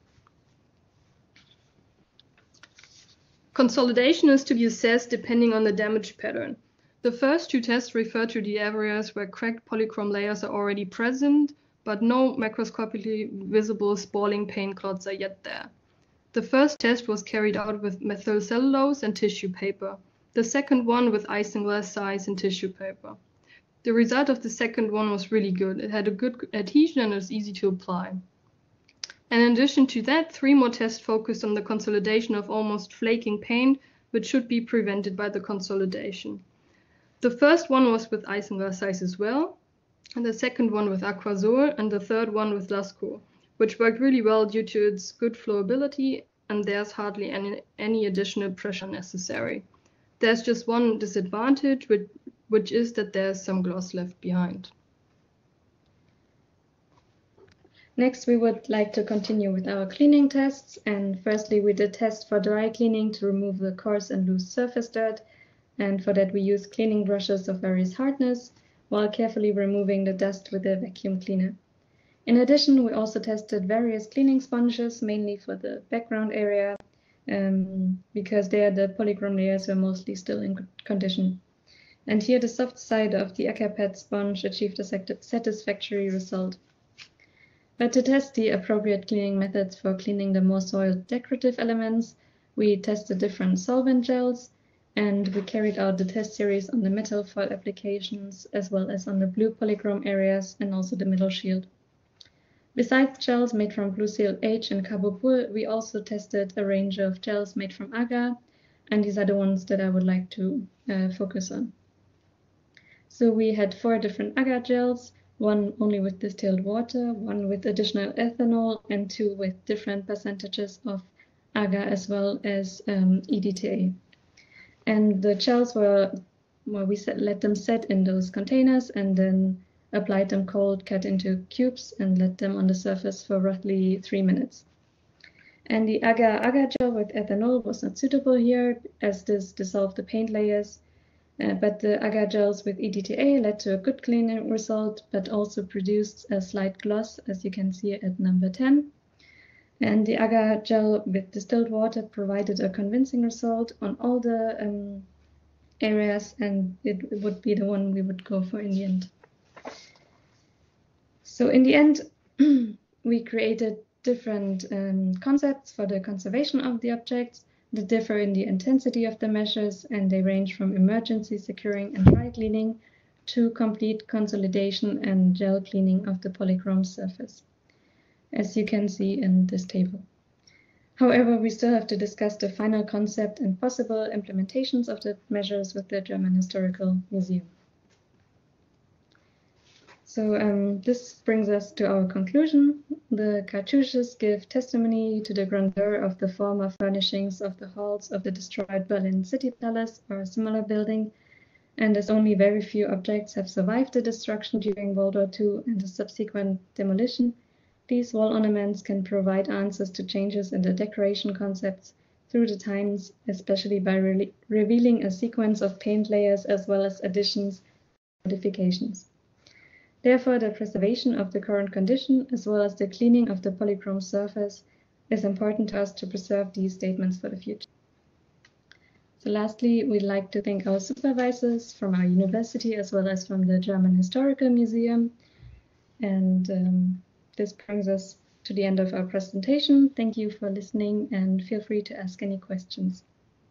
Consolidation is to be assessed depending on the damage pattern. The first 2 tests refer to the areas where cracked polychrome layers are already present, but no macroscopically visible spalling paint clots are yet there. The first test was carried out with methylcellulose and tissue paper, the second one with isinglass size and tissue paper. The result of the second one was really good. It had a good adhesion and it was easy to apply. And in addition to that, 3 more tests focused on the consolidation of almost flaking paint, which should be prevented by the consolidation. The first one was with isinglass size as well, and the second one with Aquazor, and the third one with Lascaux, which worked really well due to its good flowability, and there's hardly any additional pressure necessary. there's just one disadvantage, which is that there's some gloss left behind. Next, we would like to continue with our cleaning tests. And firstly, we did test for dry cleaning to remove the coarse and loose surface dirt. And for that, we used cleaning brushes of various hardness while carefully removing the dust with a vacuum cleaner. In addition, we also tested various cleaning sponges, mainly for the background area, because there the polychrome layers were mostly still in good condition. And here the soft side of the Acapad sponge achieved a satisfactory result. But to test the appropriate cleaning methods for cleaning the more soiled decorative elements, we tested different solvent gels, and we carried out the test series on the metal foil applications, as well as on the blue polychrome areas and also the middle shield. Besides gels made from Blue Seal H and Carbopol, we also tested a range of gels made from agar, and these are the ones that I would like to focus on. So we had 4 different agar gels, one only with distilled water, one with additional ethanol, and 2 with different percentages of agar as well as EDTA. And the gels were, well, we let them set in those containers and then applied them cold, cut into cubes, and let them on the surface for roughly 3 minutes. And the agar gel with ethanol was not suitable here, as this dissolved the paint layers. But the agar gels with EDTA led to a good cleaning result, but also produced a slight gloss, as you can see at number 10. And the agar gel with distilled water provided a convincing result on all the areas, and it would be the one we would go for in the end. So in the end, we created different concepts for the conservation of the objects that differ in the intensity of the measures, and they range from emergency securing and dry cleaning to complete consolidation and gel cleaning of the polychrome surface, as you can see in this table. However, we still have to discuss the final concept and possible implementations of the measures with the German Historical Museum. So this brings us to our conclusion. The cartouches give testimony to the grandeur of the former furnishings of the halls of the destroyed Berlin City Palace or a similar building, and as only very few objects have survived the destruction during World War II and the subsequent demolition, these wall ornaments can provide answers to changes in the decoration concepts through the times, especially by revealing a sequence of paint layers as well as additions and modifications. Therefore, the preservation of the current condition, as well as the cleaning of the polychrome surface, is important to us to preserve these statements for the future. So lastly, we'd like to thank our supervisors from our university, as well as from the German Historical Museum. And this brings us to the end of our presentation. Thank you for listening, and feel free to ask any questions.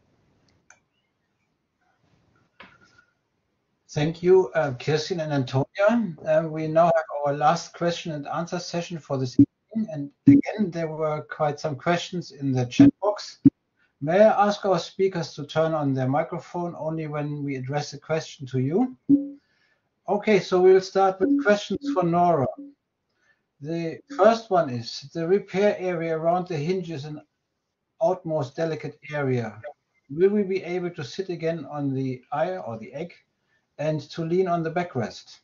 Thank you, Kirsten and Antonia. We now have our last question and answer session for this evening. And again, there were quite some questions in the chat box. May I ask our speakers to turn on their microphone only when we address a question to you? Okay, so we'll start with questions for Nora. The first one is, the repair area around the hinge is an outmost delicate area. Will we be able to sit again on the eye or the egg and to lean on the backrest?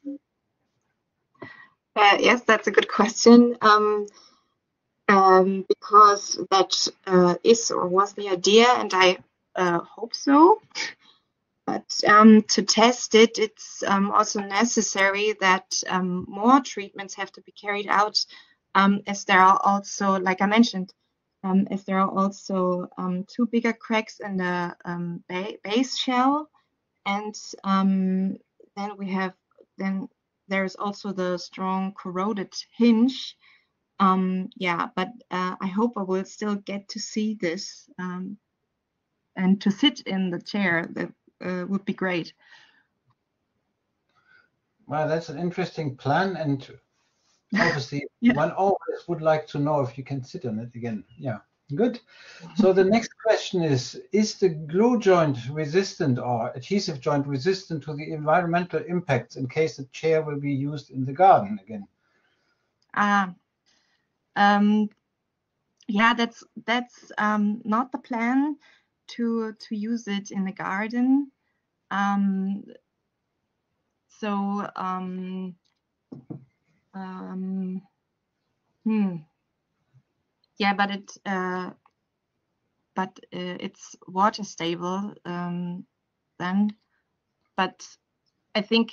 Yes, that's a good question, because that is or was the idea, and I hope so. But to test it, it's also necessary that more treatments have to be carried out, as there are also, like I mentioned, as there are also 2 bigger cracks in the base shell, and then there's also the strong corroded hinge. Yeah, but I hope I will still get to see this and to sit in the chair. That would be great. Well, that's an interesting plan, and obviously one always would like to know if you can sit on it again. Yeah, good. So the next question is the glue joint resistant or adhesive joint resistant to the environmental impacts in case the chair will be used in the garden again? Yeah, that's not the plan to use it in the garden. Yeah, but it's water stable then. But I think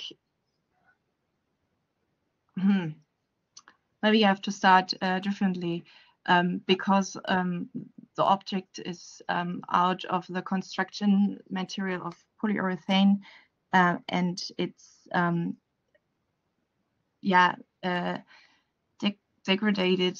maybe you have to start differently because the object is out of the construction material of polyurethane, and it's degraded,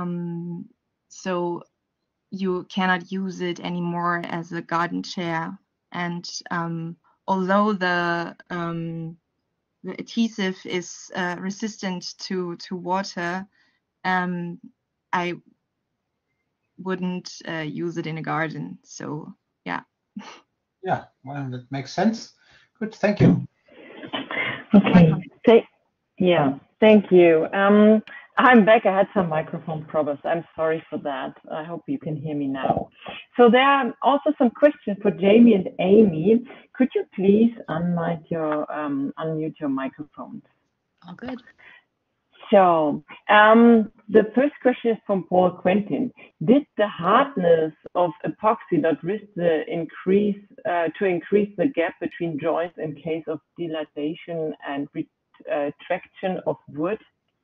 so you cannot use it anymore as a garden chair. And although the adhesive is resistant to water, I wouldn't use it in a garden. So yeah. Yeah, well, that makes sense. Good, thank you. Okay. Thank you. I'm back. I had some microphone problems. I'm sorry for that. I hope you can hear me now. So there are also some questions for Jamie and Amy. Could you please unmute your microphones? All good. So the first question is from Paul Quentin. Did the hardness of epoxy not risk to increase the gap between joints in case of dilatation and retraction of wood?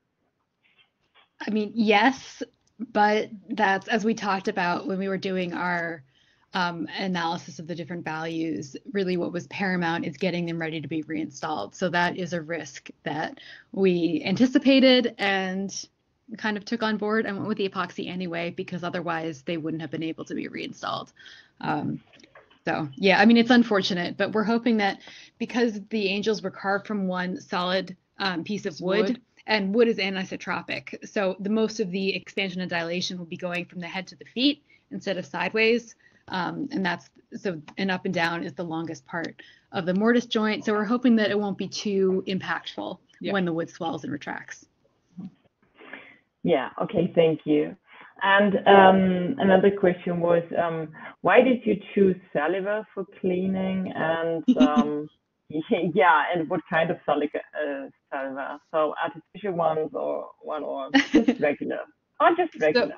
I mean, yes, but that's, as we talked about when we were doing our analysis of the different values, really what was paramount is getting them ready to be reinstalled. So that is a risk that we anticipated and kind of took on board and went with the epoxy anyway, because otherwise they wouldn't have been able to be reinstalled. So yeah, I mean, it's unfortunate, but we're hoping that because the angels were carved from one solid piece of wood, and wood is anisotropic, so the most of the expansion and dilation will be going from the head to the feet instead of sideways. And that's and up and down is the longest part of the mortise joint. So we're hoping that it won't be too impactful when the wood swells and retracts. Yeah, okay, thank you. And another question was, why did you choose saliva for cleaning? And and what kind of saliva? So artificial ones or just regular? Or just regular?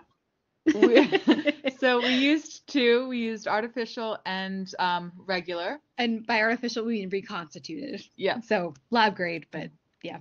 So we used two. We used artificial and regular. And by artificial, we mean reconstituted. Yeah. So lab grade, but yeah.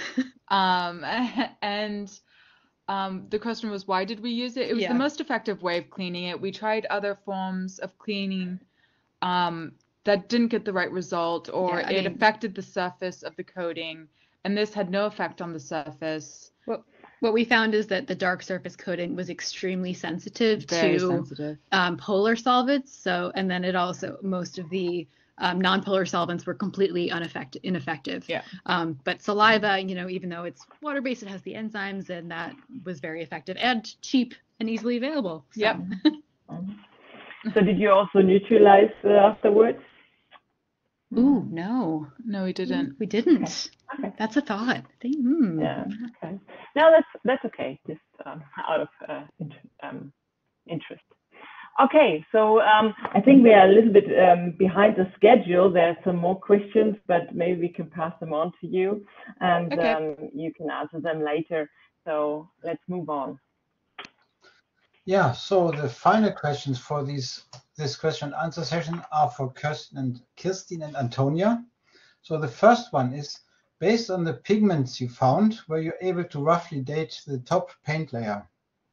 The question was, why did we use it? It was the most effective way of cleaning it. We tried other forms of cleaning that didn't get the right result, or it affected the surface of the coating, and this had no effect on the surface. What we found is that the dark surface coating was extremely sensitive to polar solvents. So, and then it also, most of the non-polar solvents were completely ineffective. Yeah. But saliva, even though it's water-based, it has the enzymes, and that was very effective and cheap and easily available. So. Yep. So did you also neutralize afterwards? Ooh, no. No, we didn't. We didn't. Okay. That's a thought. Yeah. Okay. No, that's okay. Just out of interest. Okay, so I think we are a little bit behind the schedule. There are some more questions, but maybe we can pass them on to you, and you can answer them later. So let's move on. Yeah, so the final questions for this question and answer session are for Kirsten and Antonia. So the first one is, based on the pigments you found, were you able to roughly date the top paint layer?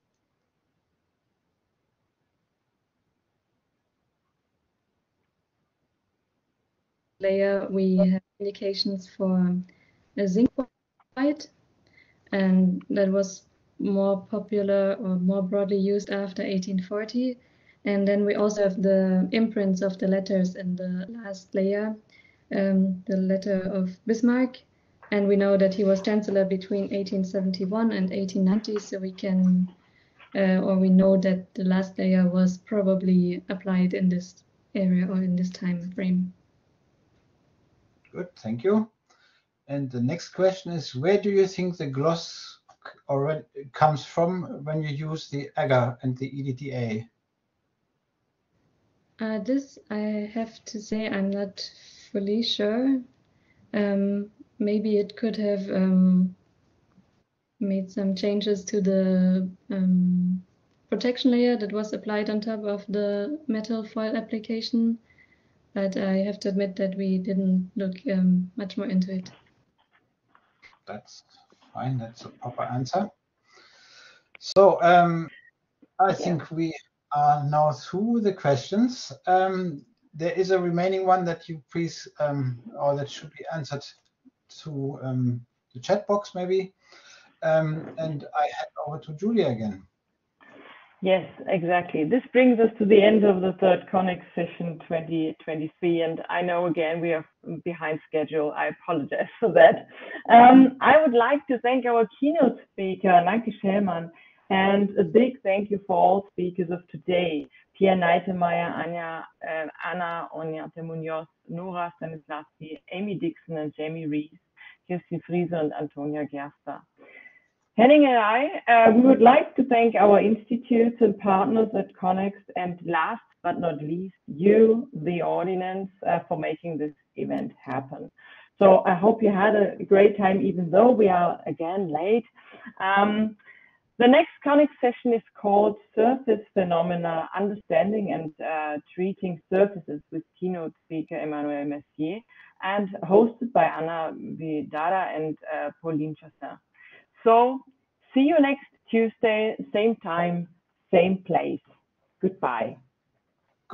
Layer, we have indications for a zinc white, and that was more popular or more broadly used after 1840. And then we also have the imprints of the letters in the last layer, the letter of Bismarck, and we know that he was chancellor between 1871 and 1890, so we can, or we know that the last layer was probably applied in this area or in this time frame. Good, thank you. And the next question is, where do you think the gloss already comes from when you use the agar and the EDTA? This, I have to say, I'm not fully sure. Maybe it could have made some changes to the protection layer that was applied on top of the metal foil application, but I have to admit that we didn't look much more into it. That's fine, that's a proper answer. So I think we are now through the questions. There is a remaining one that you please, or that should be answered through the chat box maybe. And I hand over to Julia again. Yes, exactly. This brings us to the end of the third ConNext session 2023. And I know, again, we are behind schedule. I apologize for that. I would like to thank our keynote speaker, Nanke Schellmann, and a big thank you for all speakers of today: Pia Neitemeier, Anna Oñate Muñoz, Nora Stanislawski, Amy Dixon and Jamie Rees, Kirsten Friese and Antonia Gerster. Henning and I, we would like to thank our institutes and partners at ConNext, and last but not least, you, the audience, for making this event happen. So I hope you had a great time, even though we are again late. The next ConNext session is called Surface Phenomena, Understanding and Treating Surfaces, with keynote speaker Emmanuel Messier, and hosted by Anna Vidara and Pauline Chassin. So see you next Tuesday, same time, same place. Goodbye.